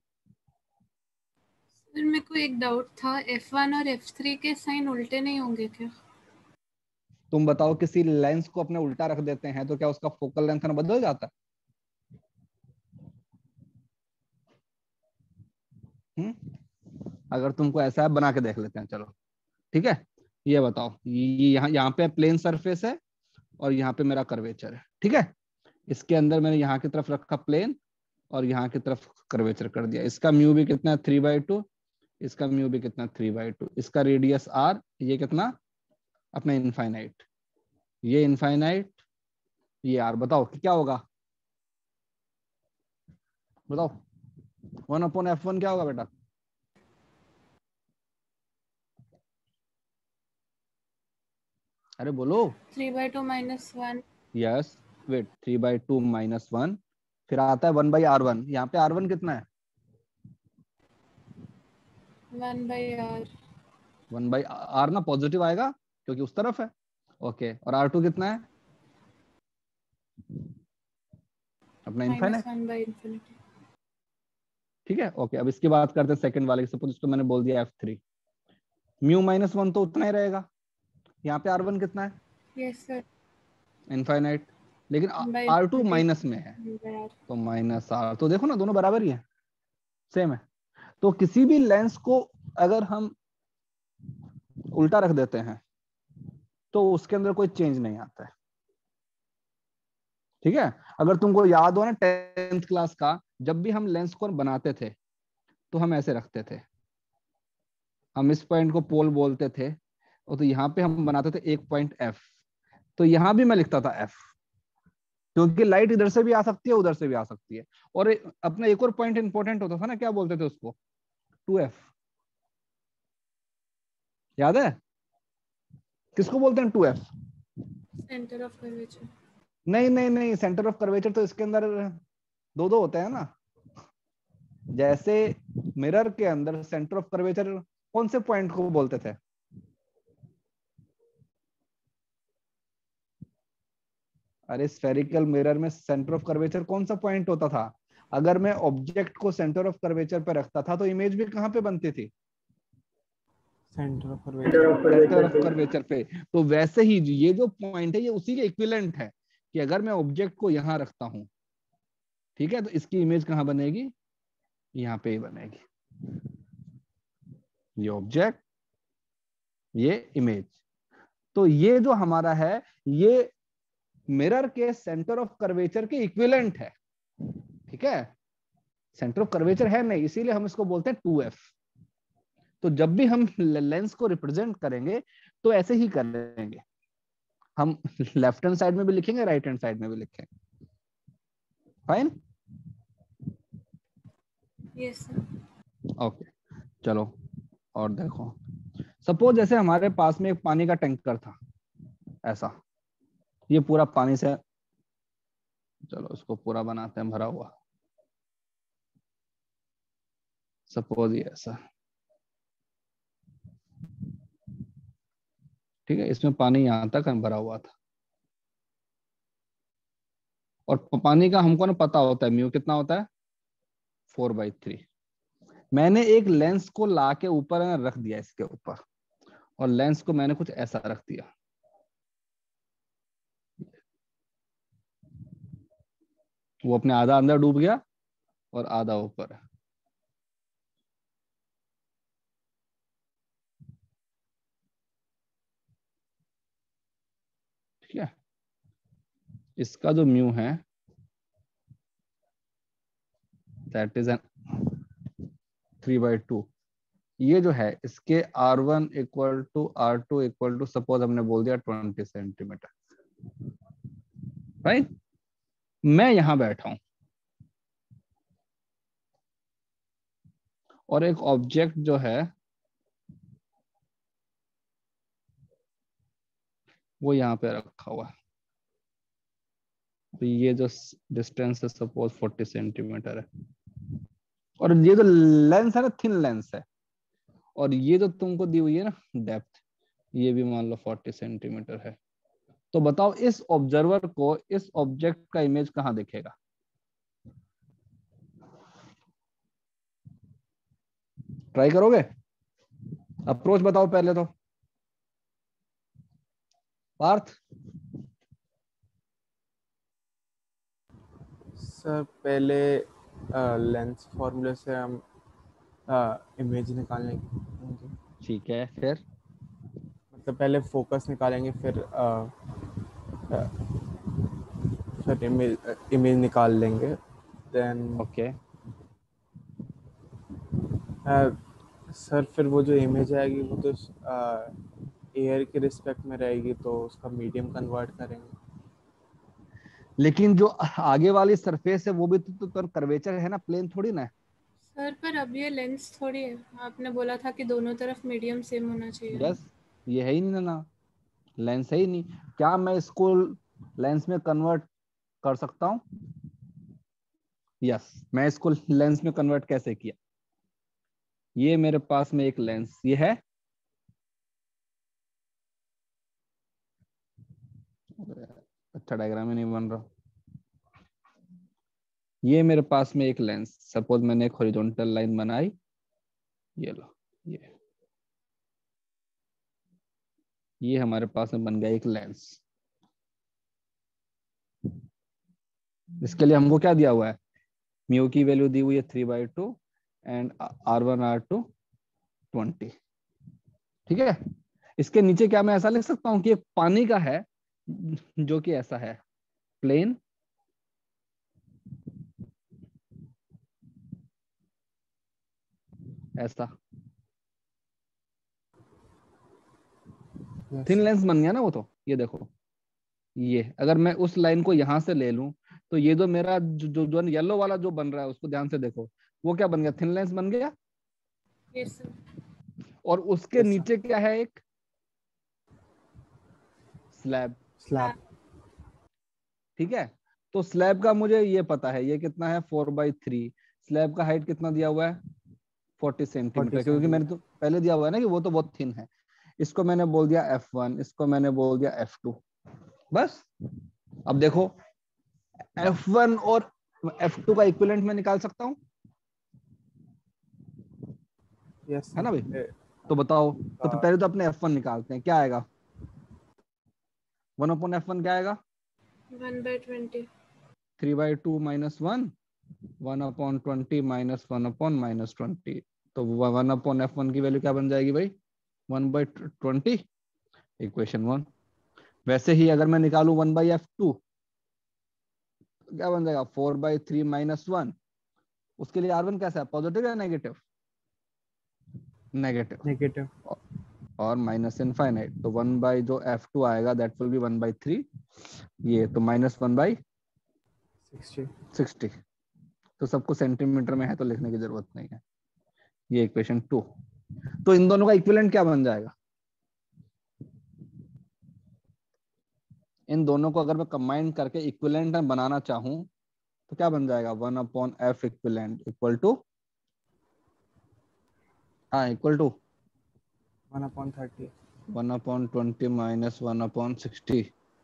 सर मेरे को एक डाउट था, F1 और F3 के साइन उल्टे नहीं होंगे क्या? तुम बताओ किसी लेंस को अपने उल्टा रख देते हैं तो क्या उसका फोकल लेंथ ना बदल जाता है? अगर तुमको ऐसा है बना के देख लेते हैं, चलो ठीक है। ये बताओ, ये यहाँ यहाँ पे प्लेन सरफेस है और यहाँ पे मेरा कर्वेचर है, ठीक है। इसके अंदर मैंने यहाँ की तरफ रखा प्लेन और यहाँ की तरफ कर्वेचर कर दिया। इसका म्यू भी कितना है 3/2, इसका म्यू भी कितना 3/2, इसका रेडियस r, ये कितना अपना इनफाइनाइट, ये इनफाइनाइट, ये r। बताओ कि क्या होगा, बताओ 1/f1 क्या होगा बेटा? अरे बोलो। 3/2 माइनस 1। यस, वेट 3/2 माइनस 1, फिर आता है 1/r1। यहाँ पे r1 कितना है? 1/r। 1/r ना पॉजिटिव आएगा क्योंकि उस तरफ है। ओके, और r2 कितना है अपना माइनस इनफाइनाइट, 1/infinity। ठीक है। ओके, अब इसकी बात करते हैं सेकंड वाले की। सपोज इसको मैंने बोल दिया f3, म्यू -1 तो उतना ही रहेगा। यहाँ पे r1 कितना है? Yes sir. इनफाइनाइट, लेकिन r2 1/infinity माइनस में है 1/r। तो माइनस r। तो देखो ना दोनों बराबर ही है, सेम है। तो किसी भी लेंस को अगर हम उल्टा रख देते हैं तो उसके अंदर कोई चेंज नहीं आता है, ठीक है। अगर तुमको याद हो ना 10th क्लास का, जब भी हम लेंस को बनाते थे तो हम ऐसे रखते थे, हम इस पॉइंट को पोल बोलते थे और तो यहाँ पे हम बनाते थे एक पॉइंट F। तो यहाँ भी मैं लिखता था F, क्योंकि लाइट इधर से भी आ सकती है उधर से भी आ सकती है। और अपना एक और पॉइंट इंपॉर्टेंट होता था ना, क्या बोलते थे उसको? 2F, याद है? किसको बोलते हैं 2F? Centre of curvature. नहीं नहीं नहीं, सेंटर ऑफ कर्वेचर तो इसके अंदर दो दो होते हैं ना। जैसे मिरर के अंदर सेंटर ऑफ कर्वेचर कौन से पॉइंट को बोलते थे? अरे स्फेरिकल मिरर में सेंटर ऑफ कर्वेचर कौन सा पॉइंट होता था? अगर मैं ऑब्जेक्ट को सेंटर ऑफ कर्वेचर पे रखता था तो इमेज भी कहाँ पे बनती थी? Centre of Center of centre curvature of पे। कर्वेचर पे। तो वैसे ही ये जो पॉइंट है ये उसी के इक्विवेलेंट है कि अगर मैं ऑब्जेक्ट को यहां रखता हूं, ठीक है, तो इसकी इमेज कहां बनेगी? यहाँ पे ही बनेगी। ये ऑब्जेक्ट, ये इमेज। तो ये जो हमारा है ये मिरर के सेंटर ऑफ कर्वेचर के इक्विवेलेंट है, ठीक है। सेंटर ऑफ कर्वेचर है नहीं, इसीलिए हम इसको बोलते हैं 2F। तो जब भी हम लेंस को रिप्रेजेंट करेंगे तो ऐसे ही करेंगे, हम लेफ्ट हैंड साइड में भी लिखेंगे, राइट हैंड साइड में भी लिखेंगे। Fine, yes sir. ओके। चलो और देखो, सपोज जैसे हमारे पास में एक पानी का टैंकर था ऐसा, ये पूरा पानी से, चलो इसको पूरा बनाते हैं भरा हुआ। सपोज ये ऐसा, ठीक है, इसमें पानी यहां तक भरा हुआ था और पानी का हमको ना पता होता है म्यू कितना होता है 4/3। मैंने एक लेंस को ला के ऊपर रख दिया इसके ऊपर, और लेंस को मैंने कुछ ऐसा रख दिया, वो अपने आधा अंदर डूब गया और आधा ऊपर है। ठीक है, इसका जो म्यू है दैट इज एन 3/2। ये जो है इसके R1 equal to R2 equal to suppose हमने बोल दिया 20 सेंटीमीटर, राइट। मैं यहां बैठा हूं और एक ऑब्जेक्ट जो है वो यहाँ पे रखा हुआ है, तो ये जो डिस्टेंस है सपोज 40 सेंटीमीटर है, और ये जो लेंस है ना थिन लेंस है, और ये जो तुमको दी हुई है ना डेप्थ, ये भी मान लो 40 सेंटीमीटर है। तो बताओ इस ऑब्जर्वर को इस ऑब्जेक्ट का इमेज कहाँ दिखेगा? ट्राई करोगे? अप्रोच बताओ पहले तो पार्थ। सर पहले लेंस फॉर्मूले से हम इमेज निकालेंगे। ठीक है, फिर मतलब पहले फोकस निकालेंगे, फिर इमेज निकाल लेंगे। देन ओके सर फिर वो जो इमेज आएगी वो तो एयर के रिस्पेक्ट में रहेगी, तो उसका मीडियम कन्वर्ट करेंगे। लेकिन जो आगे वाली सरफेस है वो भी तो कर्वेचर है ना, प्लेन थोड़ी ना है। सर पर अब ये लेंस थोड़ी है, आपने बोला था कि दोनों तरफ मीडियम सेम होना चाहिए। यस, ये है ही नहीं ना, लेंस है ही नहीं। क्या मैं इसको लेंस में कन्वर्ट कर सकता हूं? यस, मैं इसको लेंस में कन्वर्ट कैसे किया? ये मेरे पास में एक लेंस ये है, अच्छा डायग्राम ही नहीं बन रहा। ये मेरे पास में एक लेंस, सपोज मैंने एक हॉरिजॉन्टल लाइन बनाई, ये लो, ये हमारे पास में बन गया एक लेंस। इसके लिए हमको क्या दिया हुआ है? म्यू की वैल्यू दी हुई है 3/2 एंड R1 R2 20। ठीक है, इसके नीचे क्या मैं ऐसा लिख सकता हूं कि एक पानी का है जो कि ऐसा है प्लेन, ऐसा थिन लेंस बन गया ना वो। तो ये देखो, ये अगर मैं उस लाइन को यहां से ले लूं तो ये जो मेरा जो येलो वाला जो बन रहा है उसको ध्यान से देखो, वो क्या बन गया? थिन लेंस बन गया। Yes sir. और उसके नीचे क्या है? एक स्लैब। स्लैब। ठीक है, तो स्लैब का मुझे ये पता है, ये कितना है 4/3। स्लैब का हाइट कितना दिया हुआ है? 40 सेंटीमीटर, क्योंकि मैंने तो पहले दिया हुआ है ना कि वो तो बहुत थिन है। इसको मैंने बोल दिया F1, इसको मैंने बोल दिया F2। बस अब देखो, F1 और F2 का इक्विवेलेंट मैं निकाल सकता हूं, यस है ना भाई? तो बताओ, तो पहले तो अपने F1 निकालते हैं, क्या आएगा? 1/F1 क्या आएगा? 1/20। 3/2 - 1, 1/20 - 1/-20। तो 1/F1 की वैल्यू क्या बन जाएगी भाई? 1/20, इक्वेशन 1। वैसे ही अगर मैं निकालू 1/F2 क्या बन जाएगा? 4/3 - 1। उसके लिए R1 कैसा है? पॉजिटिव या नेगेटिव? नेगेटिव। और माइनस इनफाइनाइट, तो 1 जो F2 आएगा दैट विल बी 1/3, ये तो -1/60। तो सबको सेंटीमीटर में है तो लिखने की जरूरत नहीं है। ये इक्वेशन 2। तो इन दोनों का इक्विवेलेंट क्या बन जाएगा? इन दोनों को अगर मैं कंबाइन करके इक्विवेलेंट बनाना चाहूं तो क्या बन जाएगा? 1/F इक्विवेलेंट इक्वल टू, हाँ इक्वल टू 1/30। 1/20 - 1/60।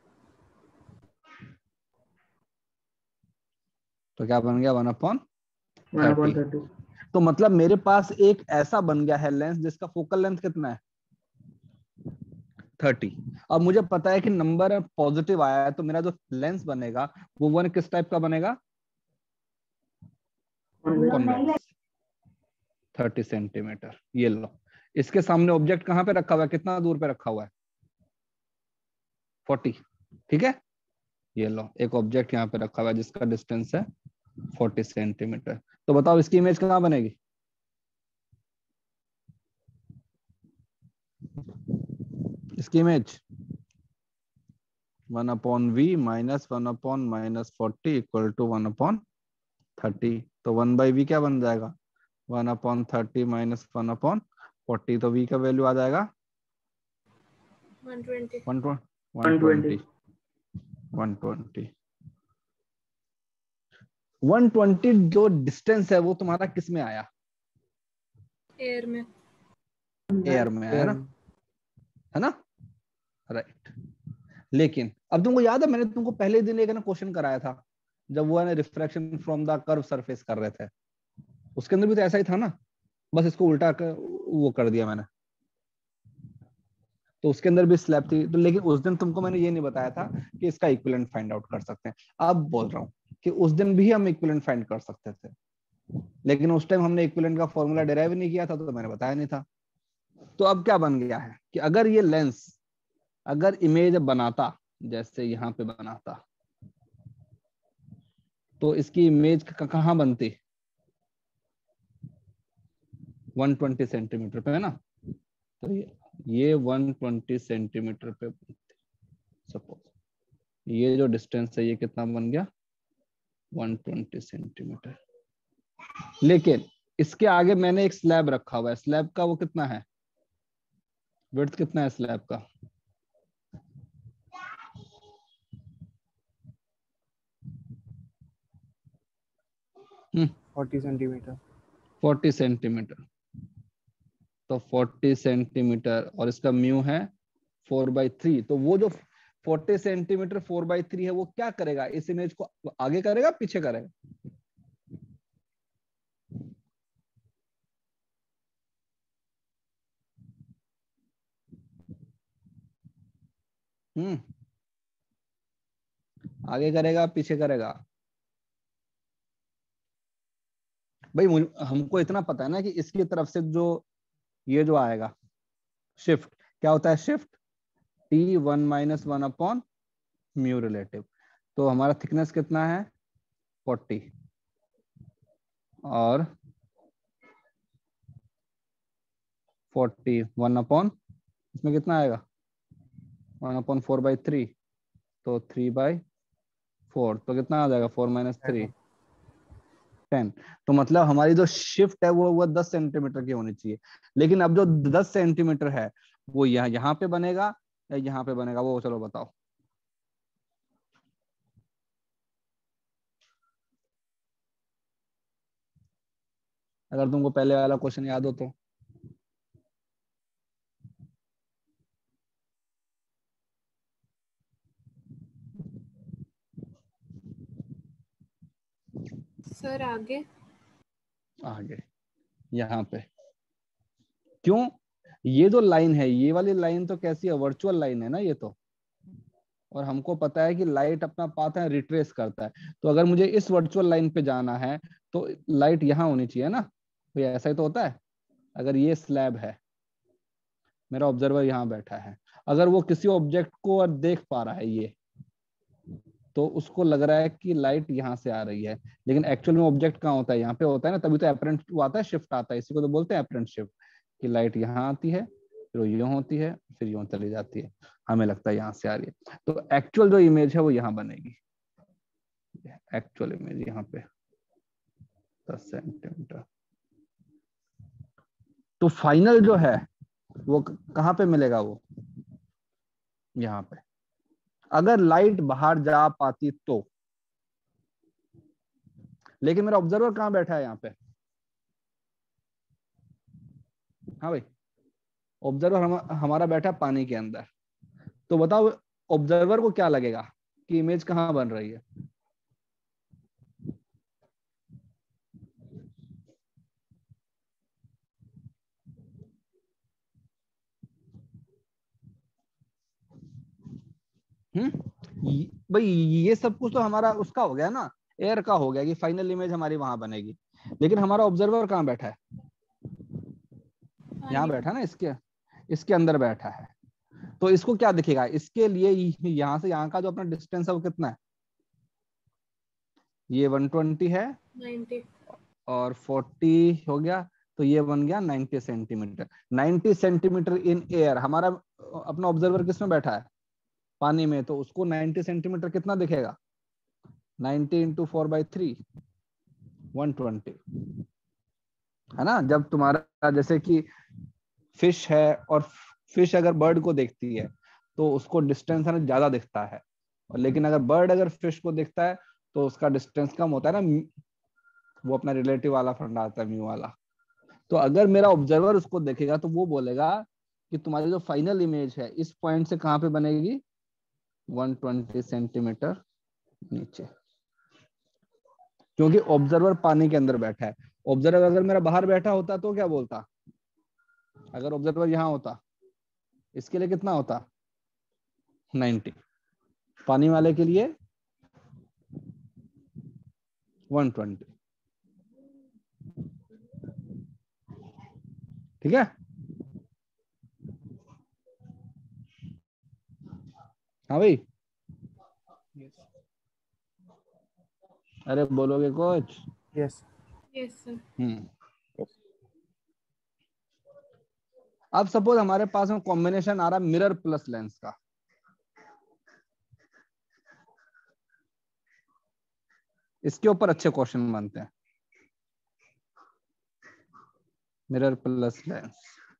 तो क्या बन गया? 1/30। तो मतलब मेरे पास एक ऐसा बन गया है लेंस जिसका फोकल लेंथ कितना है? 30। अब मुझे पता है कि नंबर पॉजिटिव आया है, तो मेरा जो लेंस बनेगा वो वन किस टाइप का बनेगा? Convex, 30 centimetre. ये लो, इसके सामने ऑब्जेक्ट कहां पे रखा हुआ है? कितना दूर पे रखा हुआ है? 40। ठीक है, ये लो एक ऑब्जेक्ट यहाँ पे रखा हुआ है जिसका डिस्टेंस है 40 सेंटीमीटर। तो बताओ इसकी इमेज कहाँ बनेगी? इसकी image 1/v minus 1/-40 equal to 1/30। तो 1/v क्या बन जाएगा? 1/30 माइनस 1/40। तो v का वैल्यू आ जाएगा 120। 120। 120 जो डिस्टेंस है वो तुम्हारा किस में आया? एयर में। एयर में है ना? राइट। लेकिन अब तुमको याद है मैंने तुमको पहले दिन एक ना क्वेश्चन कराया था, जब वो है ना refraction from the curve surface कर रहे थे, उसके अंदर भी तो ऐसा ही था ना, बस इसको उल्टा कर वो कर दिया मैंने। तो उसके अंदर भी स्लैब थी, तो लेकिन उस दिन तुमको मैंने ये नहीं बताया था कि इसका इक्विवेलेंट फाइंड आउट कर सकते हैं। अब बोल रहा हूँ कि उस दिन भी हम इक्विवेलेंट फाइंड कर सकते थे, लेकिन उस टाइम हमने इक्विवेलेंट का फॉर्मूला डिराइव नहीं किया था, तो मैंने बताया नहीं था। तो अब क्या बन गया है कि अगर ये लेंस अगर इमेज बनाता, जैसे यहाँ पे बनाता, तो इसकी इमेज कहाँ बनती? 120 सेंटीमीटर पे है ना। तो ये 120 सेंटीमीटर पे बनती। सपोज ये जो डिस्टेंस है ये कितना बन गया? 120 सेंटीमीटर। लेकिन इसके आगे मैंने एक स्लैब रखा हुआ है, स्लैब का वो कितना है, विड्थ कितना है स्लैब का? 40 सेंटीमीटर। 40 सेंटीमीटर। तो 40 सेंटीमीटर और इसका म्यू है 4/3। तो वो जो 40 सेंटीमीटर 4/3 है वो क्या करेगा? इस इमेज को आगे करेगा पीछे करेगा? आगे करेगा पीछे करेगा? भाई हमको इतना पता है ना कि इसकी तरफ से जो ये जो आएगा शिफ्ट, क्या होता है शिफ्ट? T1-1/म्यू रिलेटिव। तो हमारा थिकनेस कितना है? 40 और 41 इसमें कितना आएगा? 1/4/3। तो 3/4। तो कितना आ जाएगा? 4 - 3 10। तो मतलब हमारी जो शिफ्ट है वो 10 सेंटीमीटर की होनी चाहिए। लेकिन अब जो 10 सेंटीमीटर है वो यहाँ पे बनेगा या यहाँ पे बनेगा, वो चलो बताओ। अगर तुमको पहले वाला क्वेश्चन याद हो तो। सर आगे आगे यहाँ पे क्यों? ये जो लाइन है, ये वाली लाइन तो कैसी है? वर्चुअल लाइन है ना ये तो। और हमको पता है कि लाइट अपना पाथ है रिट्रेस करता है। तो अगर मुझे इस वर्चुअल लाइन पे जाना है तो लाइट यहाँ होनी चाहिए ना। तो ऐसा ही तो होता है। अगर ये स्लैब है, मेरा ऑब्जर्वर यहाँ बैठा है, अगर वो किसी ऑब्जेक्ट को और देख पा रहा है ये, तो उसको लग रहा है कि लाइट यहाँ से आ रही है, लेकिन एक्चुअल में ऑब्जेक्ट कहाँ होता है? यहाँ पे होता है ना, तभी तो एपरेंट आता है, शिफ्ट आता है। इसी को तो बोलते हैं एपरेंट शिफ्ट, कि लाइट यहाँ आती है, फिर वो यूं होती है, फिर यूं चली जाती है, हमें लगता है यहाँ से आ रही है। तो एक्चुअल जो इमेज है वो यहाँ बनेगी। एक्चुअल इमेज यहाँ पे 10 सेंटीमीटर। तो फाइनल जो है वो कहाँ पे मिलेगा? वो यहाँ पे। अगर लाइट बाहर जा पाती तो, लेकिन मेरा ऑब्जर्वर कहाँ बैठा है? यहाँ पे। हाँ भाई, ऑब्जर्वर हमारा बैठा है पानी के अंदर। तो बताओ ऑब्जर्वर को क्या लगेगा कि इमेज कहाँ बन रही है? भाई ये सब कुछ तो हमारा उसका हो गया ना, एयर का हो गया कि फाइनल इमेज हमारी वहां बनेगी। लेकिन हमारा ऑब्जर्वर कहाँ बैठा है? यहाँ बैठा ना, इसके अंदर बैठा है। तो इसको क्या दिखेगा? इसके लिए यहाँ से यहाँ का जो अपना डिस्टेंस है वो कितना है? ये 120 है 90 और 40 हो गया, तो ये बन गया 90 सेंटीमीटर। 90 centimetre in air. हमारा अपना ऑब्जर्वर किसमें बैठा है? पानी में। तो उसको 90 सेंटीमीटर कितना दिखेगा? 90 इंटू 4/3, 120, है ना। जब तुम्हारा जैसे कि फिश है, और फिश अगर बर्ड को देखती है तो उसको डिस्टेंस है ना ज्यादा दिखता है, और लेकिन अगर बर्ड अगर फिश को देखता है तो उसका डिस्टेंस कम होता है ना। वो अपना रिलेटिव वाला फंडा आता है, म्यू वाला। तो अगर मेरा ऑब्जर्वर उसको देखेगा तो वो बोलेगा कि तुम्हारी जो फाइनल इमेज है इस पॉइंट से कहां पे बनेगी? 120 सेंटीमीटर नीचे, क्योंकि ऑब्जर्वर पानी के अंदर बैठा है। ऑब्जर्वर अगर मेरा बाहर बैठा होता तो क्या बोलता? अगर ऑब्जर्वर यहां होता, इसके लिए कितना होता? 90। पानी वाले के लिए 120। ठीक है। हाँ भाई, अरे बोलोगे कुछ? यस। Yes sir. अब सपोज हमारे पास में कॉम्बिनेशन आ रहा है मिरर प्लस लेंस का। इसके ऊपर अच्छे क्वेश्चन बनते हैं। Mirror plus lens.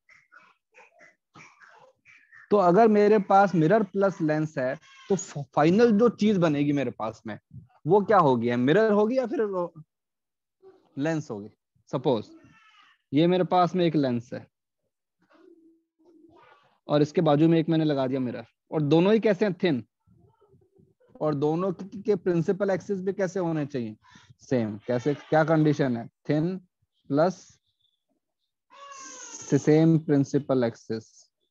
तो अगर मेरे पास मिरर प्लस लेंस है तो फाइनल जो चीज बनेगी मेरे पास में वो क्या होगी? मिरर होगी या फिर लेंस होगी? सपोज ये मेरे पास में एक लेंस है और इसके बाजू में एक मैंने लगा दिया मिरर, और दोनों ही कैसे हैं? थिन। और दोनों के प्रिंसिपल एक्सिस भी कैसे होने चाहिए? सेम। कैसे? क्या कंडीशन है? Thin plus same principal axis.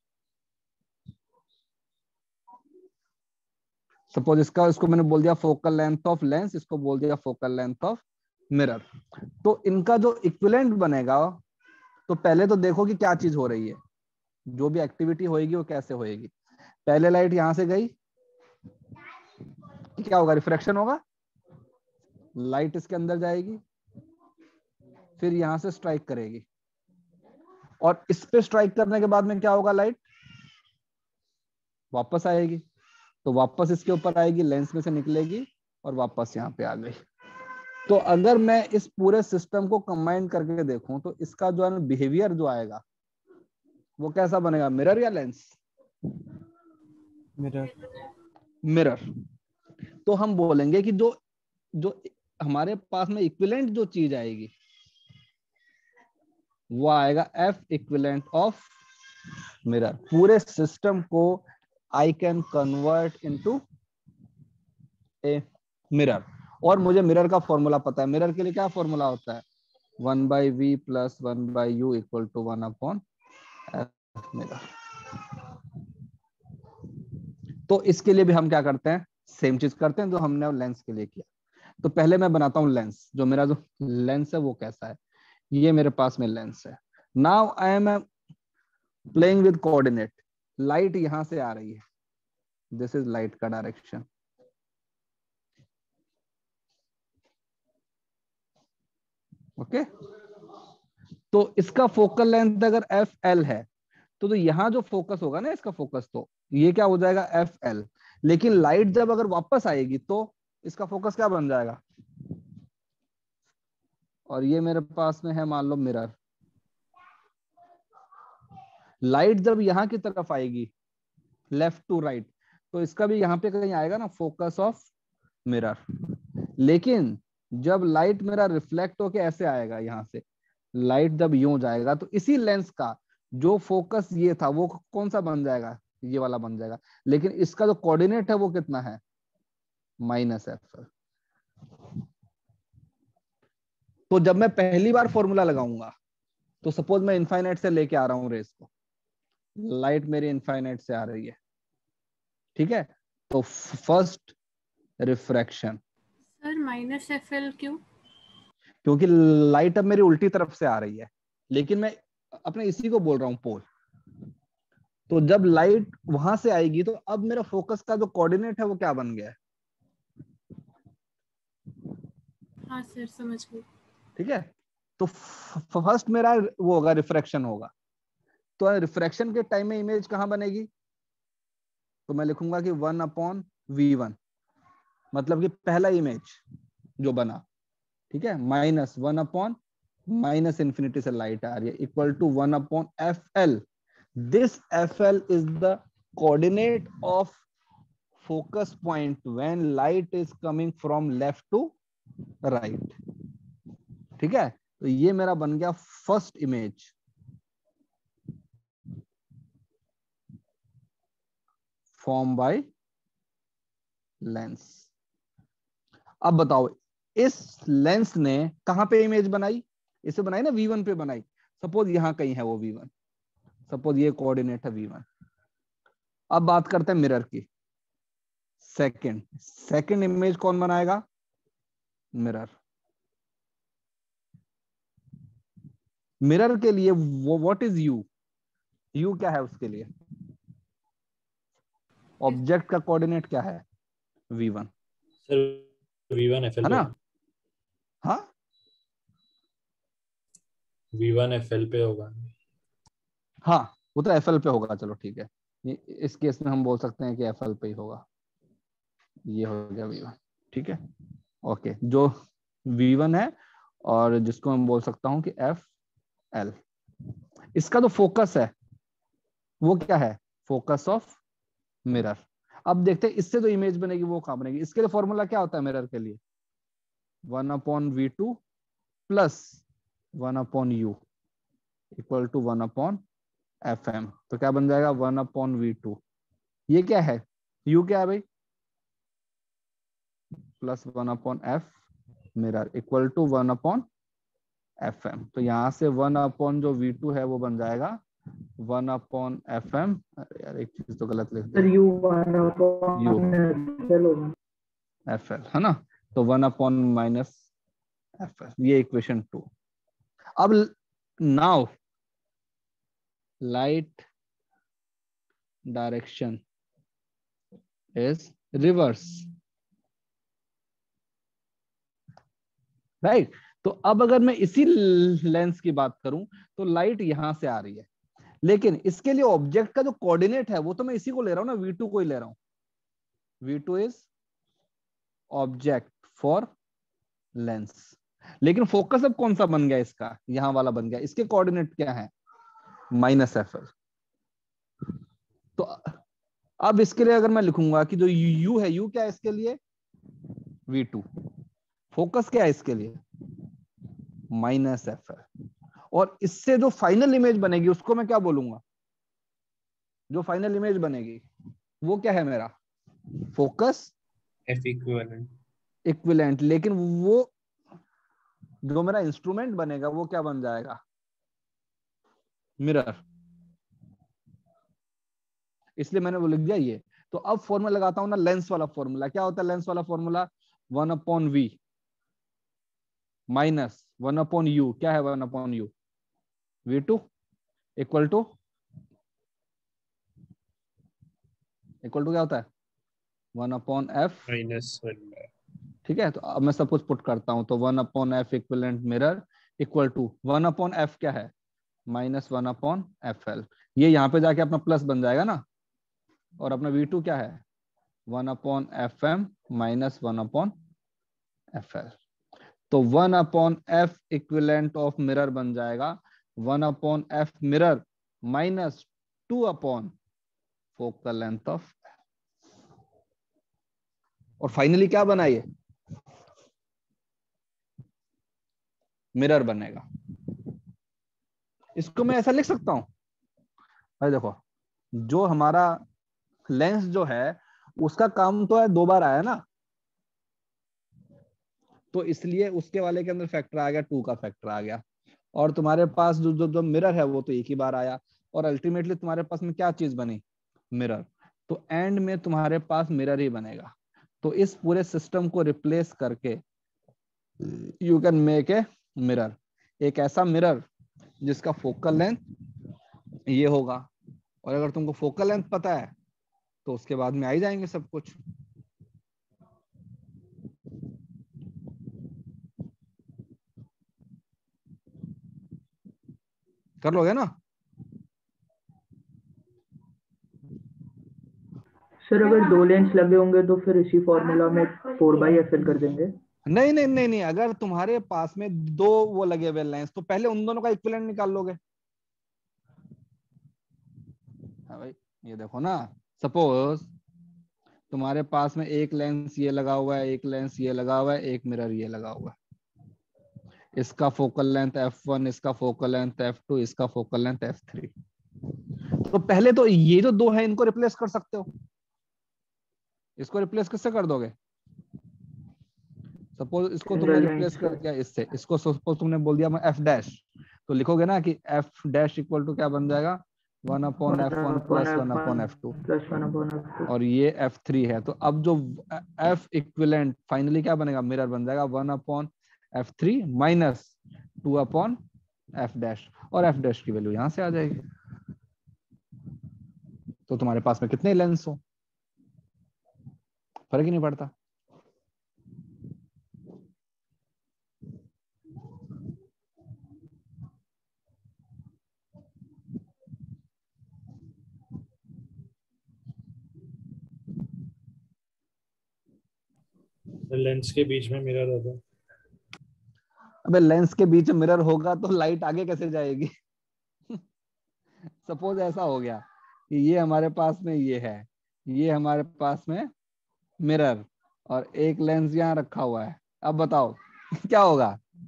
Suppose इसको मैंने बोल दिया फोकल लेंथ ऑफ लेंस, इसको बोल दिया फोकल लेंथ ऑफ मिरर। तो इनका जो इक्विवेलेंट बनेगा, तो पहले तो देखो कि क्या चीज हो रही है, जो भी एक्टिविटी होएगी वो कैसे होएगी। पहले लाइट यहां से गई, क्या होगा? रिफ्रैक्शन होगा। लाइट इसके अंदर जाएगी, फिर यहां से स्ट्राइक करेगी, और इस पे स्ट्राइक करने के बाद में क्या होगा? लाइट वापस आएगी, तो वापस इसके ऊपर आएगी, लेंस में से निकलेगी और वापस यहाँ पे आ गई। तो अगर मैं इस पूरे सिस्टम को कंबाइन करके देखूं तो इसका जो है बिहेवियर जो आएगा वो कैसा बनेगा? मिरर या लेंस? मिरर। मिरर। तो हम बोलेंगे कि जो जो हमारे पास में इक्विवेलेंट जो चीज आएगी वो आएगा एफ इक्विवेलेंट ऑफ मिरर। पूरे सिस्टम को I can convert into a mirror. और मुझे मिरर का फॉर्मूला पता है। मिरर के लिए क्या फॉर्मूला होता है? 1/v plus 1/u equal to 1/f mirror. तो इसके लिए भी हम क्या करते हैं? सेम चीज करते हैं जो हमने लेंस के लिए किया। तो पहले मैं बनाता हूं लेंस। जो मेरा जो लेंस है वो कैसा है? ये मेरे पास में लेंस है। Now I am playing with coordinate. Light यहां से आ रही है, दिस इज लाइट का डायरेक्शन। ओके। तो इसका फोकल लेंथ अगर एफ एल है तो यहाँ जो फोकस होगा ना इसका फोकस, तो ये क्या हो जाएगा? F L. लेकिन लाइट जब अगर वापस आएगी तो इसका फोकस क्या बन जाएगा? और ये मेरे पास में है मान लो मिरर। लाइट जब यहाँ की तरफ आएगी लेफ्ट टू राइट, तो इसका भी यहाँ पे कहीं आएगा ना फोकस ऑफ मिरर। लेकिन जब लाइट मेरा रिफ्लेक्ट होके ऐसे आएगा यहाँ से, लाइट जब यूं जाएगा तो इसी लेंस का जो फोकस ये था वो कौन सा बन जाएगा? ये वाला बन जाएगा। लेकिन इसका जो कोऑर्डिनेट है वो कितना है? -f। तो जब मैं पहली बार फॉर्मूला लगाऊंगा तो सपोज मैं इनफाइनाइट से लेके आ रहा हूं रेस को, लाइट मेरी इनफाइनाइट से आ रही है, ठीक है। तो फर्स्ट रिफ्रैक्शन, सर -FL क्यों? क्योंकि लाइट अब मेरी उल्टी तरफ से आ रही है, लेकिन मैं अपने इसी को बोल रहा हूं पोल। तो जब लाइट वहां से आएगी तो अब मेरा फोकस का जो कोऑर्डिनेट है वो क्या बन गया है? हाँ सर समझ गई। ठीक है। तो फर्स्ट मेरा वो होगा रिफ्रैक्शन होगा, तो रिफ्रैक्शन के टाइम में इमेज कहां बनेगी, तो मैं लिखूंगा कि 1/v1, मतलब कि पहला इमेज जो बना, ठीक है, -1 माइनस इंफिनिटी से लाइट आ रही है, equal to 1/fl. This fl is the coordinate of focus point when light is coming from left to right, ठीक है। तो ये मेरा बन गया first image, form by lens. अब बताओ इस लेंस ने कहां पे इमेज बनाई, इसे बनाई ना v1 पे बनाई, सपोज यहां कहीं है वो v1, सपोज ये कोऑर्डिनेट है v1। अब बात करते हैं मिरर की, सेकंड इमेज कौन बनाएगा, मिरर। मिरर के लिए वो व्हाट इज यू क्या है उसके लिए, ऑब्जेक्ट का कोऑर्डिनेट क्या है v1, सर V1 FL है पे, ना, हाँ V1 FL पे होगा। हाँ वो तो एफएल पे होगा, चलो ठीक है, इस केस में हम बोल सकते हैं कि एफएल पे ही होगा, ये हो गया v1, ठीक है। ओके, जो v1 है और जिसको मैं बोल सकता हूं कि fl, इसका जो फोकस है वो क्या है, फोकस ऑफ मिरर। अब देखते हैं इससे जो इमेज बनेगी वो कहां बनेगी। इसके लिए फॉर्मूला क्या होता है मिरर के लिए, 1/v2 plus 1/u equal to 1/fm। तो क्या बन जाएगा 1/v2, ये क्या है, u क्या है भाई, plus 1/f mirror equal to 1/fm। तो यहां से 1 जो v2 है वो बन जाएगा 1/fm। अरे यार एक चीज तो गलत लिख सर दी, यू 1/FL होगा। fl है ना, तो 1/-fl, ये इक्वेशन 2। अब now light direction is reverse, right. तो अब अगर मैं इसी लेंस की बात करूं तो लाइट यहां से आ रही है, लेकिन इसके लिए ऑब्जेक्ट का जो कोऑर्डिनेट है वो तो मैं इसी को ले रहा हूं ना, v2 को ही ले रहा हूं। v2 is object for lens, लेकिन फोकस अब कौन सा बन गया इसका, यहां वाला बन गया, इसके कोऑर्डिनेट क्या है, -fl। तो अब इसके लिए अगर मैं लिखूंगा कि जो u है, u क्या है इसके लिए, v2, फोकस क्या है इसके लिए, -fl, और इससे जो फाइनल इमेज बनेगी उसको मैं क्या बोलूंगा, जो फाइनल इमेज बनेगी वो क्या है मेरा, फोकस F equivalent। इक्विवेलेंट, लेकिन वो जो मेरा इंस्ट्रूमेंट बनेगा वो क्या बन जाएगा, मिरर, इसलिए मैंने वो लिख दिया ये। तो अब फॉर्मूला लगाता हूं ना, लेंस वाला फॉर्मूला क्या होता है, लेंस वाला फॉर्मूला 1/v माइनस 1/u, क्या है 1/u, v2 इक्वल टू क्या होता है 1/f, -1। ठीक है। तो अब मैं सब कुछ पुट करता हूं, तो 1/f equivalent mirror equal to 1/f क्या है, -1/fl, ये यहाँ पे जाके अपना प्लस बन जाएगा ना, और अपना v2 क्या है 1/fm माइनस 1/fl। तो 1/f इक्विवेलेंट ऑफ मिरर बन जाएगा 1/f mirror minus 2 focal length of, और फाइनली क्या बना ये, मिरर बनेगा। इसको मैं ऐसा लिख सकता हूं, भाई देखो जो हमारा लेंस जो है उसका काम तो है 2 बार आया ना, तो इसलिए उसके वाले के अंदर फैक्टर आ गया, 2 का फैक्टर आ गया, और तुम्हारे पास जो जो जो मिरर है वो तो एक ही बार आया, और अल्टीमेटली तुम्हारे पास में क्या चीज बनी, मिरर। तो एंड में तुम्हारे पास मिरर ही बनेगा। तो इस पूरे सिस्टम को रिप्लेस करके you can make a mirror, एक ऐसा मिरर जिसका फोकल लेंथ ये होगा, और अगर तुमको फोकल लेंथ पता है तो उसके बाद में आ ही जाएंगे सब कुछ। कर लोगे ना? सर अगर 2 लेंस लगे होंगे तो फिर इसी फॉर्मूला में 4/FL कर देंगे। नहीं नहीं नहीं नहीं, अगर तुम्हारे पास में 2 वो लगे हुए लेंस तो पहले उन दोनों का इक्विवेलेंट निकाल लोगे। हाँ भाई, ये देखो ना, सपोज तुम्हारे पास में एक लेंस ये लगा हुआ है, एक लेंस ये लगा हुआ है, एक मिरर ये लगा हुआ है। इसका फोकल लेंथ f1, इसका फोकल लेंथ f2, इसका फोकल लेंथ f3। तो पहले तो ये जो 2 है इनको रिप्लेस कर सकते हो। इसको रिप्लेस किससे कर दोगे? सपोज इसको तुमने सिंगल रिप्लेस लेंस कर दिया इससे, इसको सपोज तुमने बोल दिया मैं f डैश, तो लिखोगे ना कि f डैश इक्वल टू क्या बन जाएगा, 1/f1 plus 1/f2, plus 1/f2। और ये f3 है। तो अब जो f इक्विवेलेंट फाइनली क्या बनेगा, मिरर बन जाएगा 1/f3 माइनस 2/f डैश, और f डैश की वैल्यू यहां से आ जाएगी। तो तुम्हारे पास में कितने लेंस हो, फर्क ही नहीं पड़ता। लेंस के बीच में मिरर होगा। अबे लेंस के बीच मिरर होगा तो लाइट आगे कैसे जाएगी? सपोज ऐसा हो गया कि ये हमारे पास में ये है, ये हमारे पास में मिरर, और एक लेंस यहाँ रखा हुआ है। अब बताओ क्या होगा?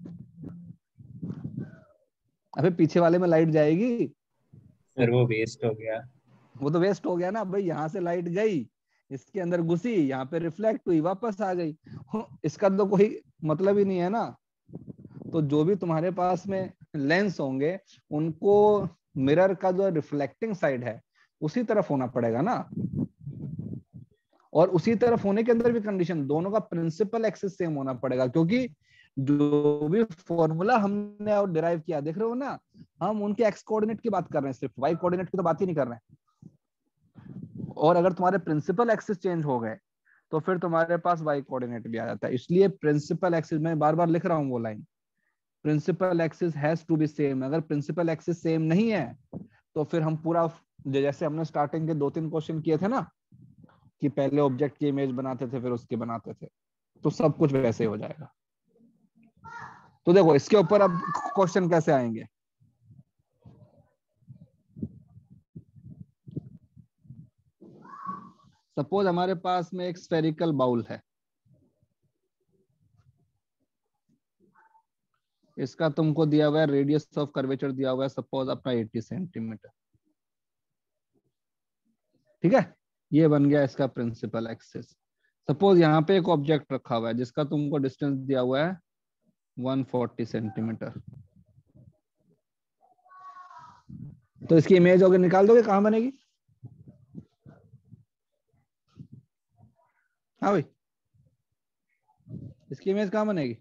अबे पीछे वाले में लाइट जाएगी? फिर वो वेस्ट हो गया। वो तो वेस्ट हो गया ना भाई, यहाँ से लाइट गई, इसके अंदर घुसी, यहाँ पे रिफ्लेक्ट हुई, वापस आ गई। इसका तो कोई मतलब ही नहीं है ना। तो जो भी तुम्हारे पास में लेंस होंगे उनको मिरर का जो रिफ्लेक्टिंग साइड है उसी तरफ होना पड़ेगा ना। और उसी तरफ होने के अंदर भी कंडीशन, दोनों का प्रिंसिपल एक्सिस सेम होना पड़ेगा, क्योंकि जो भी फॉर्मूला हमने और डिराइव किया देख रहे हो ना, हम उनके एक्स कोऑर्डिनेट की बात कर रहे हैं, सिर्फ वाई कोऑर्डिनेट की तो बात ही नहीं कर रहे हैं। और अगर तुम्हारे प्रिंसिपल एक्सिस चेंज हो गए तो फिर तुम्हारे पास वाई कोऑर्डिनेट भी आ जाता है। इसलिए प्रिंसिपल एक्सिस, मैं बार बार लिख रहा हूँ वो line, principal axis has to be same. अगर प्रिंसिपल एक्सिस सेम नहीं है तो फिर हम पूरा, जैसे हमने स्टार्टिंग के 2-3 क्वेश्चन किए थे ना, कि पहले ऑब्जेक्ट की इमेज बनाते थे फिर उसकी बनाते थे, तो सब कुछ वैसे हो जाएगा। तो देखो इसके ऊपर अब क्वेश्चन कैसे आएंगे। सपोज हमारे पास में एक स्फेरिकल बाउल है, इसका तुमको दिया हुआ है रेडियस ऑफ कर्वेचर दिया हुआ है सपोज अपना 80 सेंटीमीटर। ठीक है, ये बन गया इसका प्रिंसिपल एक्सिस। सपोज यहाँ पे एक ऑब्जेक्ट रखा हुआ है जिसका तुमको डिस्टेंस दिया हुआ है 140 सेंटीमीटर। तो इसकी इमेज अगर निकाल दोगे कहां बनेगी? हाँ भाई, इसकी इमेज कहां बनेगी?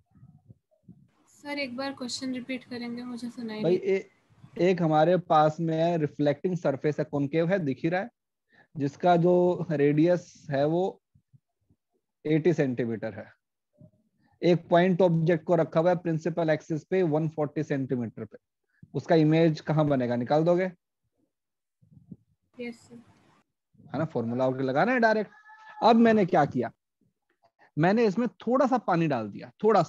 सर एक बार क्वेश्चन रिपीट करेंगे, मुझे सुनाई भाई नहीं। एक हमारे पास में रिफ्लेक्टिंग सरफेस है, कॉनकेव है, दिख ही रहा है, जिसका जो रेडियस है वो 80 सेंटीमीटर है। एक पॉइंट ऑब्जेक्ट को रखा हुआ है प्रिंसिपल एक्सिस पे 140 सेंटीमीटर पे, उसका इमेज कहां बनेगा, निकाल दोगे? Yes sir. है ना, फॉर्मूला लगाना है डायरेक्ट। अब मैंने क्या किया, मैंने इसमें थोड़ा सा पानी डाल दिया, थोड़ा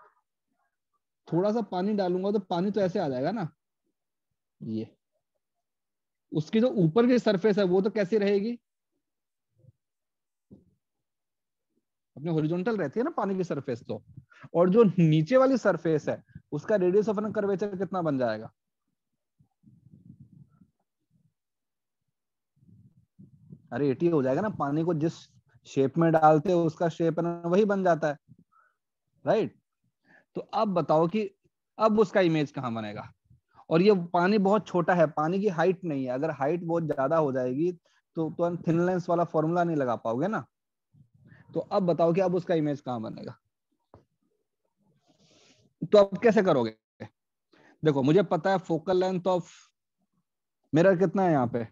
सा पानी डालूंगा तो पानी तो ऐसे आ जाएगा ना, ये उसकी जो ऊपर की सरफेस है वो तो कैसी रहेगी, अपने हॉरिजॉन्टल रहती है ना पानी की सरफेस तो, और जो नीचे वाली सरफेस है उसका रेडियस ऑफ कर्वेचर कितना बन जाएगा? अरे 80 हो जाएगा ना, पानी को जिस शेप में डालते हो उसका शेप वही बन जाता है, राइट। तो अब बताओ कि अब उसका इमेज कहां बनेगा? और ये पानी बहुत छोटा है, पानी की हाइट नहीं है, अगर हाइट बहुत ज्यादा हो जाएगी तो थिन लेंस वाला फॉर्मूला नहीं लगा पाओगे ना। तो अब बताओ कि अब उसका इमेज कहां बनेगा? तो अब कैसे करोगे? देखो मुझे पता है फोकल लेंथ ऑफ मिरर कितना है यहाँ पे,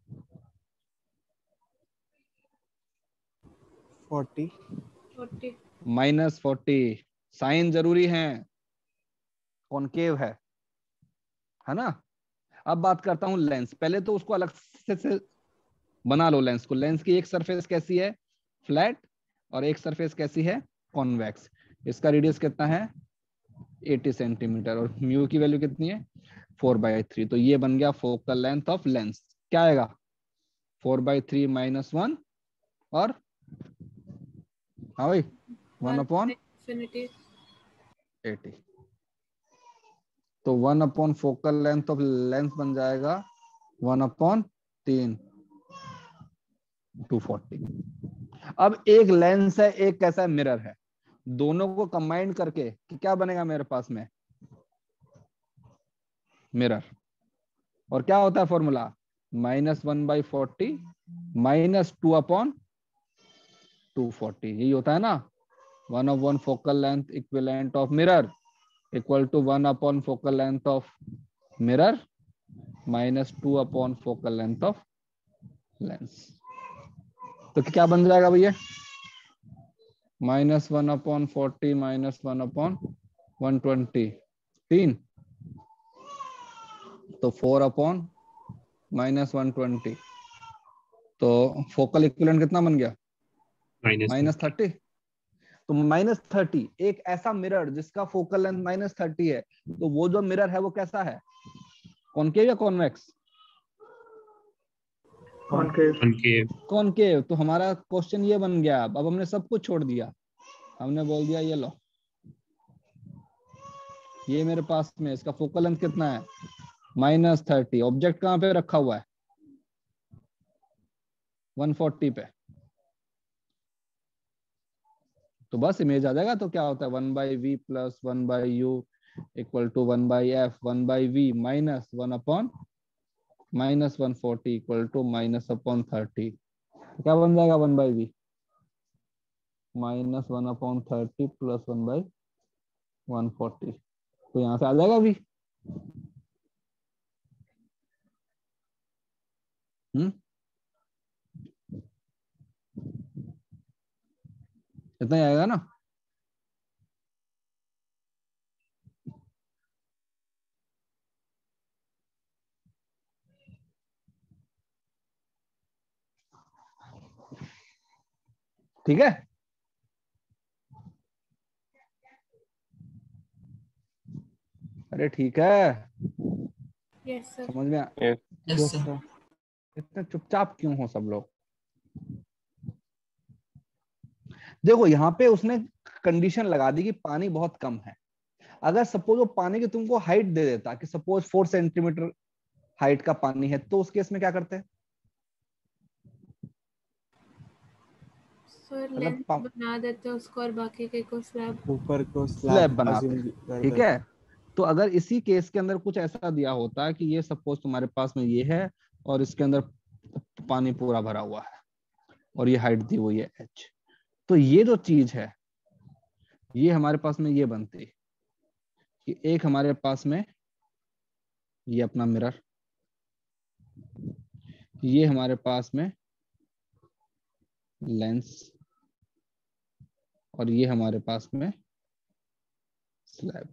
40 -40। साइन जरूरी है, कॉनकेव है, है ना। अब बात करता हूँ लेंस, पहले तो उसको अलग से बना लो लेंस को। लेंस की एक सरफेस कैसी है, फ्लैट, और एक सरफेस कैसी है, कॉन्वेक्स। इसका रेडियस कितना है, 80 सेंटीमीटर, और म्यू की वैल्यू कितनी है, 4/3। तो ये बन गया फोकल लेंथ ऑफ लेंस। क्या आएगा, 4/3 - 1, और हाँ भाई 1/80। तो 1/ फोकल लेंथ ऑफ लेंस बन जाएगा 1/3, 240। अब एक लेंस है, एक कैसा है, मिरर है, दोनों को कंबाइन करके क्या बनेगा मेरे पास में, मिरर। और क्या होता है फॉर्मूला, -1/40 -2/240, यही होता है ना। 1/1 focal length equivalent of mirror equal to 1/ focal length of mirror -2/ focal length of lens. तो क्या बन जाएगा भैया, -1/40 -1/120, 3, तो 4/-120, तो फोकल इक्विवेलेंट कितना बन गया, -30। तो -30 एक ऐसा मिरर जिसका फोकल लेंथ -30 है, तो वो जो मिरर है वो कैसा है, कॉनकेव या कॉन्वेक्स, कॉनकेव। कॉनकेव। तो हमारा क्वेश्चन ये बन गया। अब हमने सब कुछ छोड़ दिया, हमने बोल दिया ये लो, ये मेरे पास में इसका फोकल लेंथ कितना है, -30। ऑब्जेक्ट कहाँ पे रखा हुआ है, 140 पे। तो बस इमेज आ जाएगा। तो क्या होता है, 1/v + 1/u equal to 1/f, 1/v - 1/-140 equal to -1/30। क्या बन जाएगा, 1/v -1/30 + 1/140। तो यहां से आ जाएगा v। इतना ही आएगा ना। ठीक है, अरे ठीक है, यस सर। समझ में यस सर। इतने चुपचाप क्यों हो सब लोग। देखो यहाँ पे उसने कंडीशन लगा दी कि पानी बहुत कम है। अगर सपोज वो पानी की तुमको हाइट दे देता कि सपोज 4 सेंटीमीटर हाइट का पानी है, तो उस केस में क्या करते हैं, सर मतलब लेंथ बना देते हैं उसको और बाकी के को स्लैब। ऊपर को स्लैब स्लैब बनाते assume हैं, कर ठीक देते है। तो अगर इसी केस के अंदर कुछ ऐसा दिया होता कि ये सपोज तुम्हारे पास में ये है और इसके अंदर पानी पूरा भरा हुआ है और ये हाइट दी हुई है h, तो ये जो चीज है ये हमारे पास में ये बनती कि एक हमारे पास में ये अपना मिरर, ये हमारे पास में लेंस, और ये हमारे पास में स्लैब।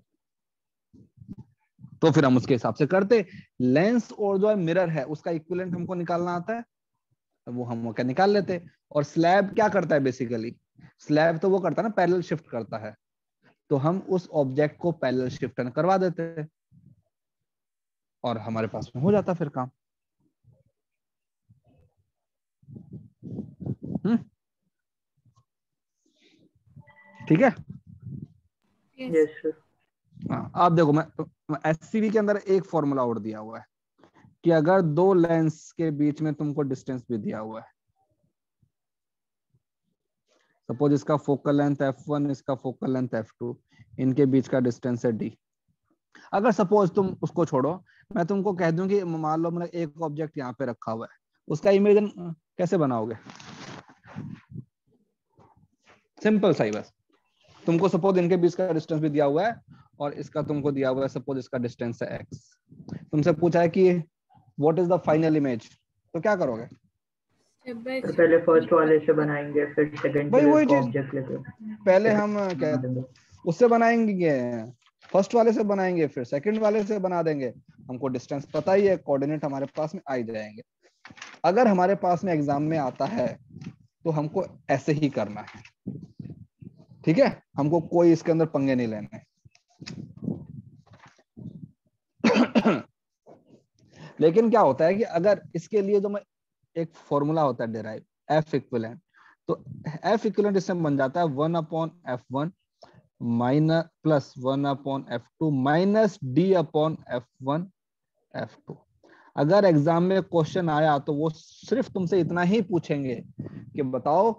तो फिर हम उसके हिसाब से करते। लेंस और जो है मिरर है उसका इक्विवेलेंट हमको निकालना आता है, वो हम क्या निकाल लेते। और स्लैब क्या करता है बेसिकली, स्लैब तो वो करता है ना, पैरेलल शिफ्ट करता है। तो हम उस ऑब्जेक्ट को पैरेलल शिफ्ट करवा देते और हमारे पास में हो जाता फिर काम। ठीक है। यस। Yes sir. हाँ, आप देखो मैं एससीवी के अंदर एक फॉर्मूला और दिया हुआ है कि अगर दो लेंस के बीच में तुमको डिस्टेंस भी दिया हुआ है, सपोज इसका फोकल लेंथ f1, इसका फोकल लेंथ f2, इनके बीच का डिस्टेंस है d। अगर सपोज तुम उसको छोड़ो, मैं तुमको कह दूं कि मान लो मतलब एक ऑब्जेक्ट यहाँ पे रखा हुआ है, उसका इमेज कैसे बनाओगे, सिंपल सा ही बस। तुमको सपोज इनके बीच का डिस्टेंस भी दिया हुआ है और इसका तुमको दिया हुआ है, सपोज इसका डिस्टेंस है x। तुमसे पूछा है कि what is the final image, तो क्या करोगे, स्टेप बाय तो पहले फर्स्ट वाले से बनाएंगे, फिर सेकंड के भाई लिए वही उसको चीज ऑब्जेक्ट लेते पहले हम क्या उससे बनाएंगे, फर्स्ट वाले से बनाएंगे, फिर सेकंड वाले से बना देंगे, हमको डिस्टेंस पता ही है, कोऑर्डिनेट हमारे पास में आ ही जाएंगे। अगर हमारे पास में एग्जाम में आता है तो हमको ऐसे ही करना है, ठीक है, हमको कोई इसके अंदर पंगे नहीं लेने। लेकिन क्या होता है कि अगर इसके लिए जो मैं एक फॉर्मूला होता है डिराइव, एफ इक्विवेलेंट, तो एफ इक्विवेलेंट इसमें बन जाता है 1/f1 minus plus 1/f2 minus d/f1 f2। अगर एग्जाम में क्वेश्चन आया तो वो सिर्फ तुमसे इतना ही पूछेंगे कि बताओ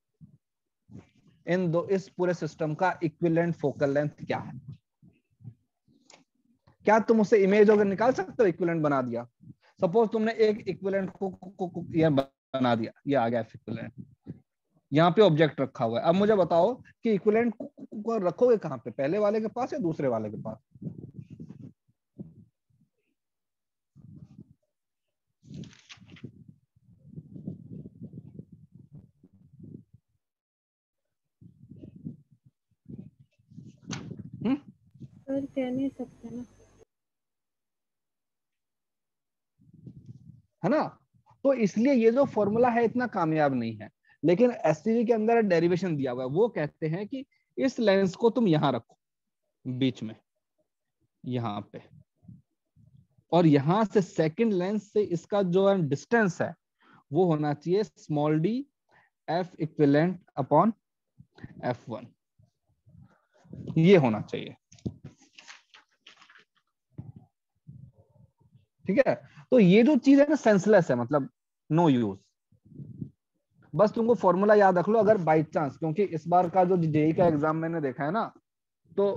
इस पूरे सिस्टम का इक्विवेलेंट फोकल लेंथ क्या है। क्या तुम उससे इमेज अगर निकाल सकते हो, इक्विवेलेंट बना दिया, सपोज तुमने एक इक्विवेलेंट को ये बना दिया, ये आ गया इक्विवेलेंट, यहाँ पे ऑब्जेक्ट रखा हुआ है। अब मुझे बताओ कि इक्विवेलेंट को रखोगे कहाँ पे, पहले वाले के पास या दूसरे वाले के पास? सर कह नहीं सकते ना। है ना, तो इसलिए ये जो फॉर्मूला है इतना कामयाब नहीं है। लेकिन एसटीवी के अंदर डेरिवेशन दिया हुआ है, वो कहते हैं कि इस लेंस को तुम यहां रखो बीच में, यहां पे, और यहां से सेकंड लेंस से इसका जो डिस्टेंस है वो होना चाहिए small D F equivalent upon f1, ये होना चाहिए, ठीक है। तो ये जो चीज है ना सेंसलेस है, मतलब नो यूज। बस तुमको फॉर्मूला याद रख लो, अगर बाई चांस, क्योंकि इस बार का जो जेईई का एग्जाम मैंने देखा है ना, तो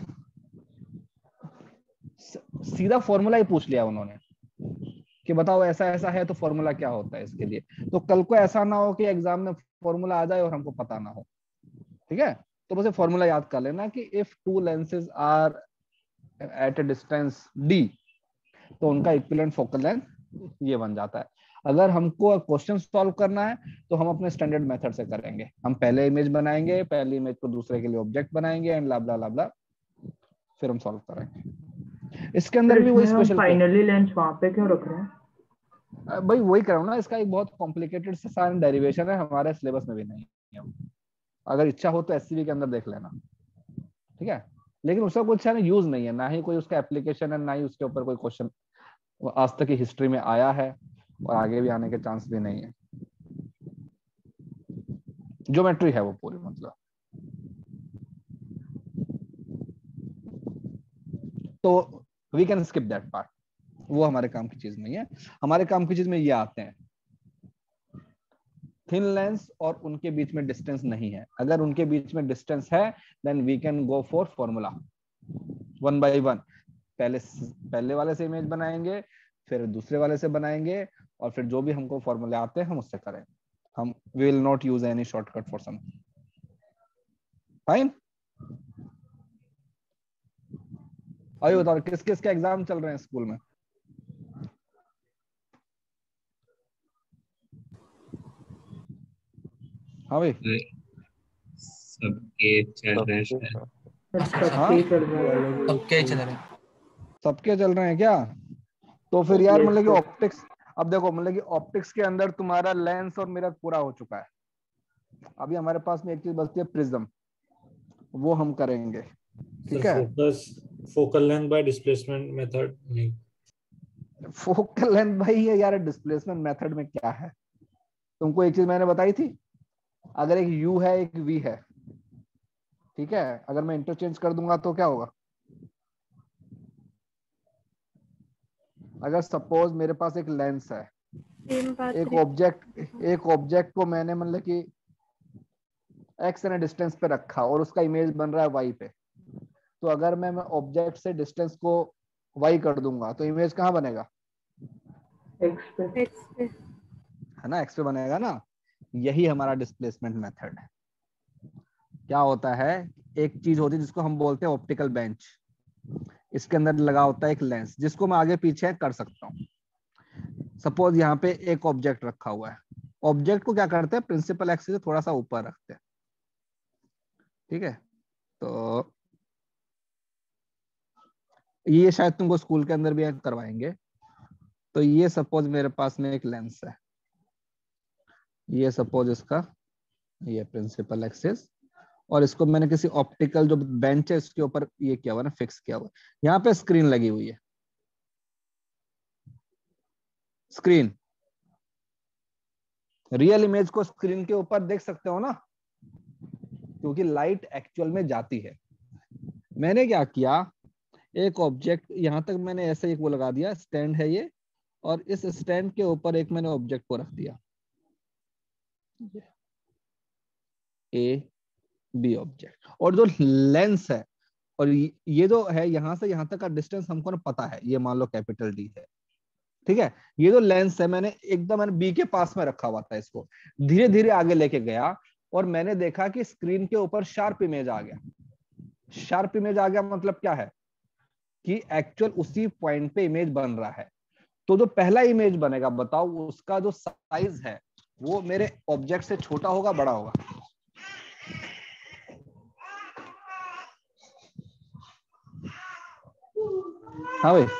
सीधा फॉर्मूला ही पूछ लिया उन्होंने कि बताओ ऐसा ऐसा है तो फॉर्मूला क्या होता है इसके लिए। तो कल को ऐसा ना हो कि एग्जाम में फॉर्मूला आ जाए और हमको पता ना हो, ठीक है। तो बस फॉर्मूला याद कर लेना कि if two lenses are at a distance D, तो उनका इक्विवेलेंट फोकल लेंथ ये बन जाता है। अगर हमको क्वेश्चन सॉल्व करना है तो हम अपने स्टैंडर्ड मेथड से करेंगे, हम पहले इमेज बनाएंगे, पहली इमेज को दूसरे के लिए ऑब्जेक्ट बनाएंगे एंड लाब्ला लाब्ला, फिर हम सॉल्व करेंगे। इसके अंदर भी वही स्पेशल फाइनली लेंस वहां पे क्यों रख रहे हैं? भाई वही कर रहा हूँ ना, इसका एक बहुत कॉम्प्लिकेटेड से सारा डेरिवेशन है, हमारे सिलेबस में भी नहीं है। अगर इच्छा हो तो एससीबी के अंदर देख लेना, ठीक है। लेकिन उसका कुछ यूज नहीं है, ना ही कोई उसका एप्लीकेशन है, ना ही उसके ऊपर कोई क्वेश्चन आज तक की हिस्ट्री में आया है, और आगे भी आने के चांस भी नहीं है। ज्योमेट्री है वो पूरी, मतलब। तो we can skip that part, वो हमारे काम की चीज नहीं है। हमारे काम की चीज में ये आते हैं थिन लेंस और उनके बीच में डिस्टेंस नहीं है। अगर उनके बीच में डिस्टेंस है then we can go for formula 1 by 1। पहले वाले से इमेज बनाएंगे, फिर दूसरे वाले से बनाएंगे, और फिर जो भी हमको फॉर्मूले आते हैं हम उससे करें। हम we will not use any shortcut for some. Fine. आइए बताओ किस किस के एग्जाम चल रहे हैं स्कूल में? हाँ भाई, सबके चल रहे हैं। सबके चल रहा है। सबके चल रहे हैं। सबके चल रहे हैं क्या? तो फिर यार मतलब कि ऑप्टिक्स, अब देखो मतलब कि ऑप्टिक्स के अंदर तुम्हारा लेंस और मिरर पूरा हो चुका है। अभी हमारे पास में एक चीज बचती है, प्रिज्म, वो हम करेंगे, ठीक है। Focal length by displacement method नहीं, फोकल लेंथ भाई ये यार डिस्प्लेसमेंट मेथड में क्या है? तुमको एक चीज मैंने बताई थी, अगर एक यू है एक वी है, ठीक है, अगर मैं इंटरचेंज कर दूंगा तो क्या होगा? अगर सपोज मेरे पास एक लेंस है, एक ऑब्जेक्ट को मैंने मतलब कि एक्स एन डिस्टेंस पे रखा और उसका इमेज बन रहा है वाई पे, तो अगर मैं ऑब्जेक्ट से डिस्टेंस को वाई कर दूंगा तो इमेज कहाँ बनेगा? एक्स पे, है ना, एक्स पे बनेगा ना। यही हमारा डिस्प्लेसमेंट मेथड है। क्या होता है, एक चीज होती है जिसको हम बोलते हैं ऑप्टिकल बेंच, इसके अंदर लगा होता है एक लेंस जिसको मैं आगे पीछे कर सकता हूँ। सपोज यहाँ पे एक ऑब्जेक्ट रखा हुआ है, ऑब्जेक्ट को क्या करते हैं, प्रिंसिपल एक्सिस से थोड़ा सा ऊपर रखते हैं, ठीक है। तो ये शायद तुमको स्कूल के अंदर भी करवाएंगे। तो ये सपोज मेरे पास में एक लेंस है, ये सपोज इसका ये प्रिंसिपल एक्सिस, और इसको मैंने किसी ऑप्टिकल जो बेंच है इसके ऊपर ये किया हुआ ना, फिक्स किया हुआ। यहाँ पे स्क्रीन लगी हुई है, स्क्रीन, रियल इमेज को स्क्रीन के ऊपर देख सकते हो ना, क्योंकि लाइट एक्चुअल में जाती है। मैंने क्या किया, एक ऑब्जेक्ट यहां तक मैंने ऐसे एक वो लगा दिया, स्टैंड है ये, और इस स्टैंड के ऊपर एक मैंने ऑब्जेक्ट को रख दिया, ए बी ऑब्जेक्ट, और जो लेंस है, और ये जो है यहां से यहां तक का डिस्टेंस हमको ना पता है, ये मान लो कैपिटल डी है, ठीक है। ये जो लेंस है मैंने एकदम मैंने बी के पास में रखा हुआ था, इसको धीरे धीरे आगे लेके गया और मैंने देखा कि स्क्रीन के ऊपर शार्प इमेज आ गया। शार्प इमेज आ गया मतलब क्या है कि एक्चुअल उसी पॉइंट पे इमेज बन रहा है। तो जो पहला इमेज बनेगा बताओ, उसका जो साइज है वो मेरे ऑब्जेक्ट से छोटा होगा बड़ा होगा? हाँ भाई,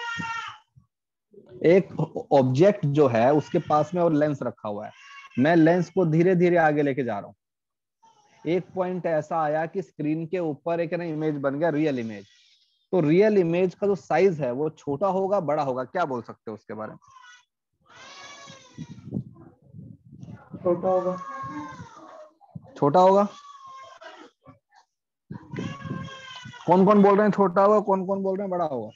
एक ऑब्जेक्ट जो है उसके पास में और लेंस रखा हुआ है, मैं लेंस को धीरे धीरे आगे लेके जा रहा हूं। एक पॉइंट ऐसा आया कि स्क्रीन के ऊपर एक ना इमेज बन गया, रियल इमेज। तो रियल इमेज का जो साइज है वो छोटा होगा बड़ा होगा, क्या बोल सकते हो उसके बारे में? छोटा होगा। छोटा होगा। कौन कौन बोल रहे हैं छोटा होगा, कौन कौन बोल रहे हैं बड़ा होगा?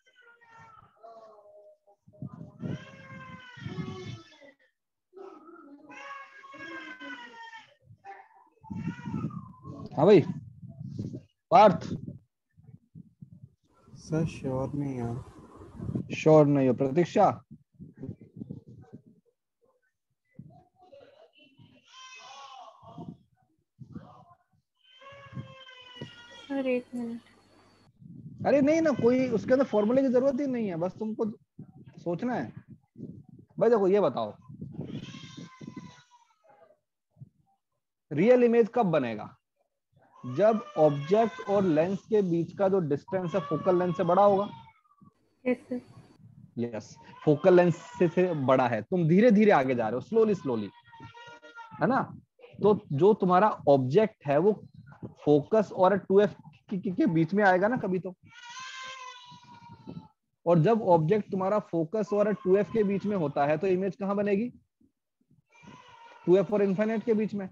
हाँ भाई पार्थ, सर श्योर नहीं है। श्योर नहीं हो? प्रतीक्षा? सर एक मिनट। अरे नहीं ना, कोई उसके अंदर फॉर्मूले की जरूरत ही नहीं है, बस तुमको सोचना है। भाई देखो ये बताओ, रियल इमेज कब बनेगा? जब ऑब्जेक्ट और लेंस के बीच का जो डिस्टेंस है फोकल लेंथ से बड़ा होगा। Yes sir. Yes, focal length से बड़ा है, तुम धीरे धीरे आगे जा रहे हो, स्लोली स्लोली, है ना। तो जो तुम्हारा ऑब्जेक्ट है वो फोकस और 2f के बीच में आएगा ना कभी तो। और जब ऑब्जेक्ट तुम्हारा फोकस और 2f के बीच में होता है तो इमेज कहां बनेगी? 2f और इन्फिनिट के बीच में।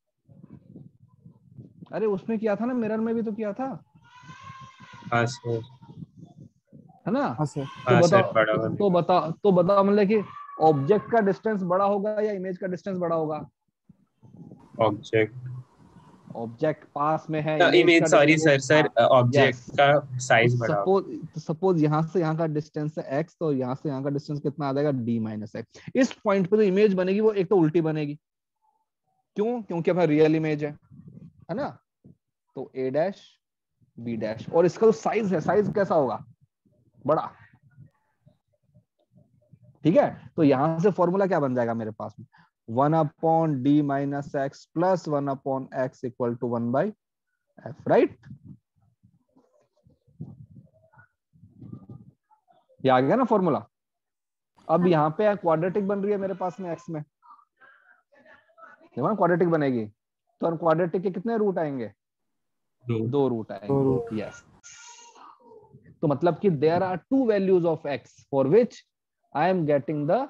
अरे उसमें किया था ना, मिरर में भी तो किया था, हाँ सर। है ना। हाँ सर। तो हाँ सर, बताओ बड़ा तो, वाला। तो बताओ तो बताओ मतलब कि ऑब्जेक्ट का डिस्टेंस बड़ा होगा या इमेज का डिस्टेंस बड़ा होगा? ऑब्जेक्ट ऑब्जेक्ट पास में है, इमेज इमेज, का सॉरी डिस्टेंस, सर, हाँ, ऑब्जेक्ट यस। का तो साइज बड़ा होगा। सपोज यहाँ से यहाँ का डिस्टेंस है x, तो यहाँ से यहाँ का डिस्टेंस कितना आ जाएगा? d minus X. इस पॉइंट पे जो इमेज बनेगी वो एक तो उल्टी बनेगी, क्यों? क्योंकि अपना रियल इमेज है ना। तो a डैश b डैश, और इसका जो साइज है, साइज कैसा होगा? बड़ा, ठीक है। तो यहां से फॉर्मूला क्या बन जाएगा मेरे पास में? 1/d minus X plus 1/x equal to 1/f, right? ये आ गया ना फॉर्मूला। अब यहाँ पे क्वाड्रेटिक बन रही है मेरे पास में x में, देखो ना क्वाड्रेटिक बनेगी, तो क्वाड्रेटिक के कितने रूट आएंगे? 2 रूट आएंगे, यस। तो मतलब कि there are 2 values of x for which I am getting the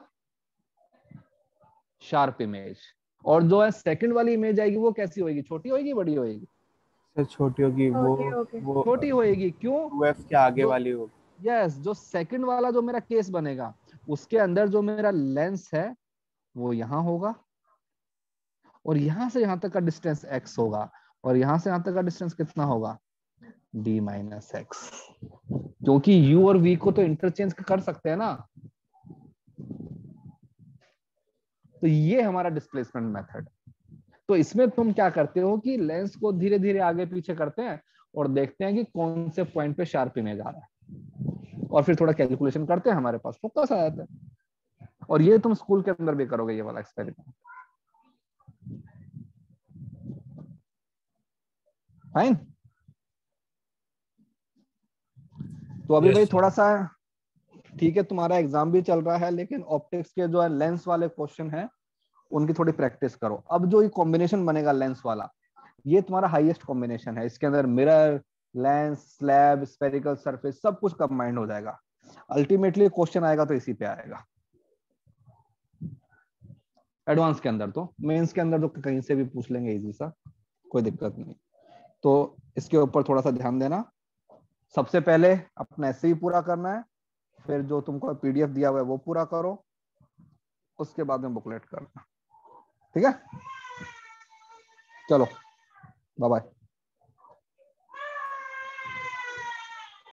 sharp image. और जो है सेकंड वाली इमेज आएगी वो कैसी होगी? छोटी होगी बड़ी होगी? सर छोटी होगी वो। छोटी होगी। वो छोटी होएगी, क्यों? 2f के आगे जो वाली होगी। यस, जो सेकंड वाला जो मेरा केस बनेगा उसके अंदर जो मेरा लेंस है वो यहां होगा, और यहां से यहां तक का डिस्टेंस x होगा, और यहां से यहां तक का डिस्टेंस कितना होगा? d minus X. क्योंकि u और v को तो इंटरचेंज कर सकते हैं ना। तो ये हमारा डिस्प्लेसमेंट मेथड। तो इसमें तुम क्या करते हो कि लेंस को धीरे धीरे आगे पीछे करते हैं और देखते हैं कि कौन से पॉइंट पे शार्प इमेज आ रहा है, और फिर थोड़ा कैलकुलेशन करते हैं, हमारे पास फोकस आ जाता है। और ये तुम स्कूल के अंदर भी करोगे ये वाला एक्सपेरिमेंट, फाइन। तो अभी Yes, भाई sir. थोड़ा सा ठीक है, तुम्हारा एग्जाम भी चल रहा है, लेकिन ऑप्टिक्स के जो है लेंस वाले क्वेश्चन है उनकी थोड़ी प्रैक्टिस करो। अब जो ये कॉम्बिनेशन बनेगा लेंस वाला, ये तुम्हारा हाईएस्ट कॉम्बिनेशन है। इसके अंदर mirror, lens, slab, spherical surface सब कुछ कंबाइंड हो जाएगा। अल्टीमेटली क्वेश्चन आएगा तो इसी पे आएगा। एडवांस के अंदर तो, मेंस के अंदर तो कहीं से भी पूछ लेंगे इजी सा, कोई दिक्कत नहीं। तो इसके ऊपर थोड़ा सा ध्यान देना। सबसे पहले अपना ऐसे ही पूरा करना है, फिर जो तुमको पीडीएफ दिया हुआ है वो पूरा करो, उसके बाद में बुकलेट करना। ठीक है, चलो बाय बाय।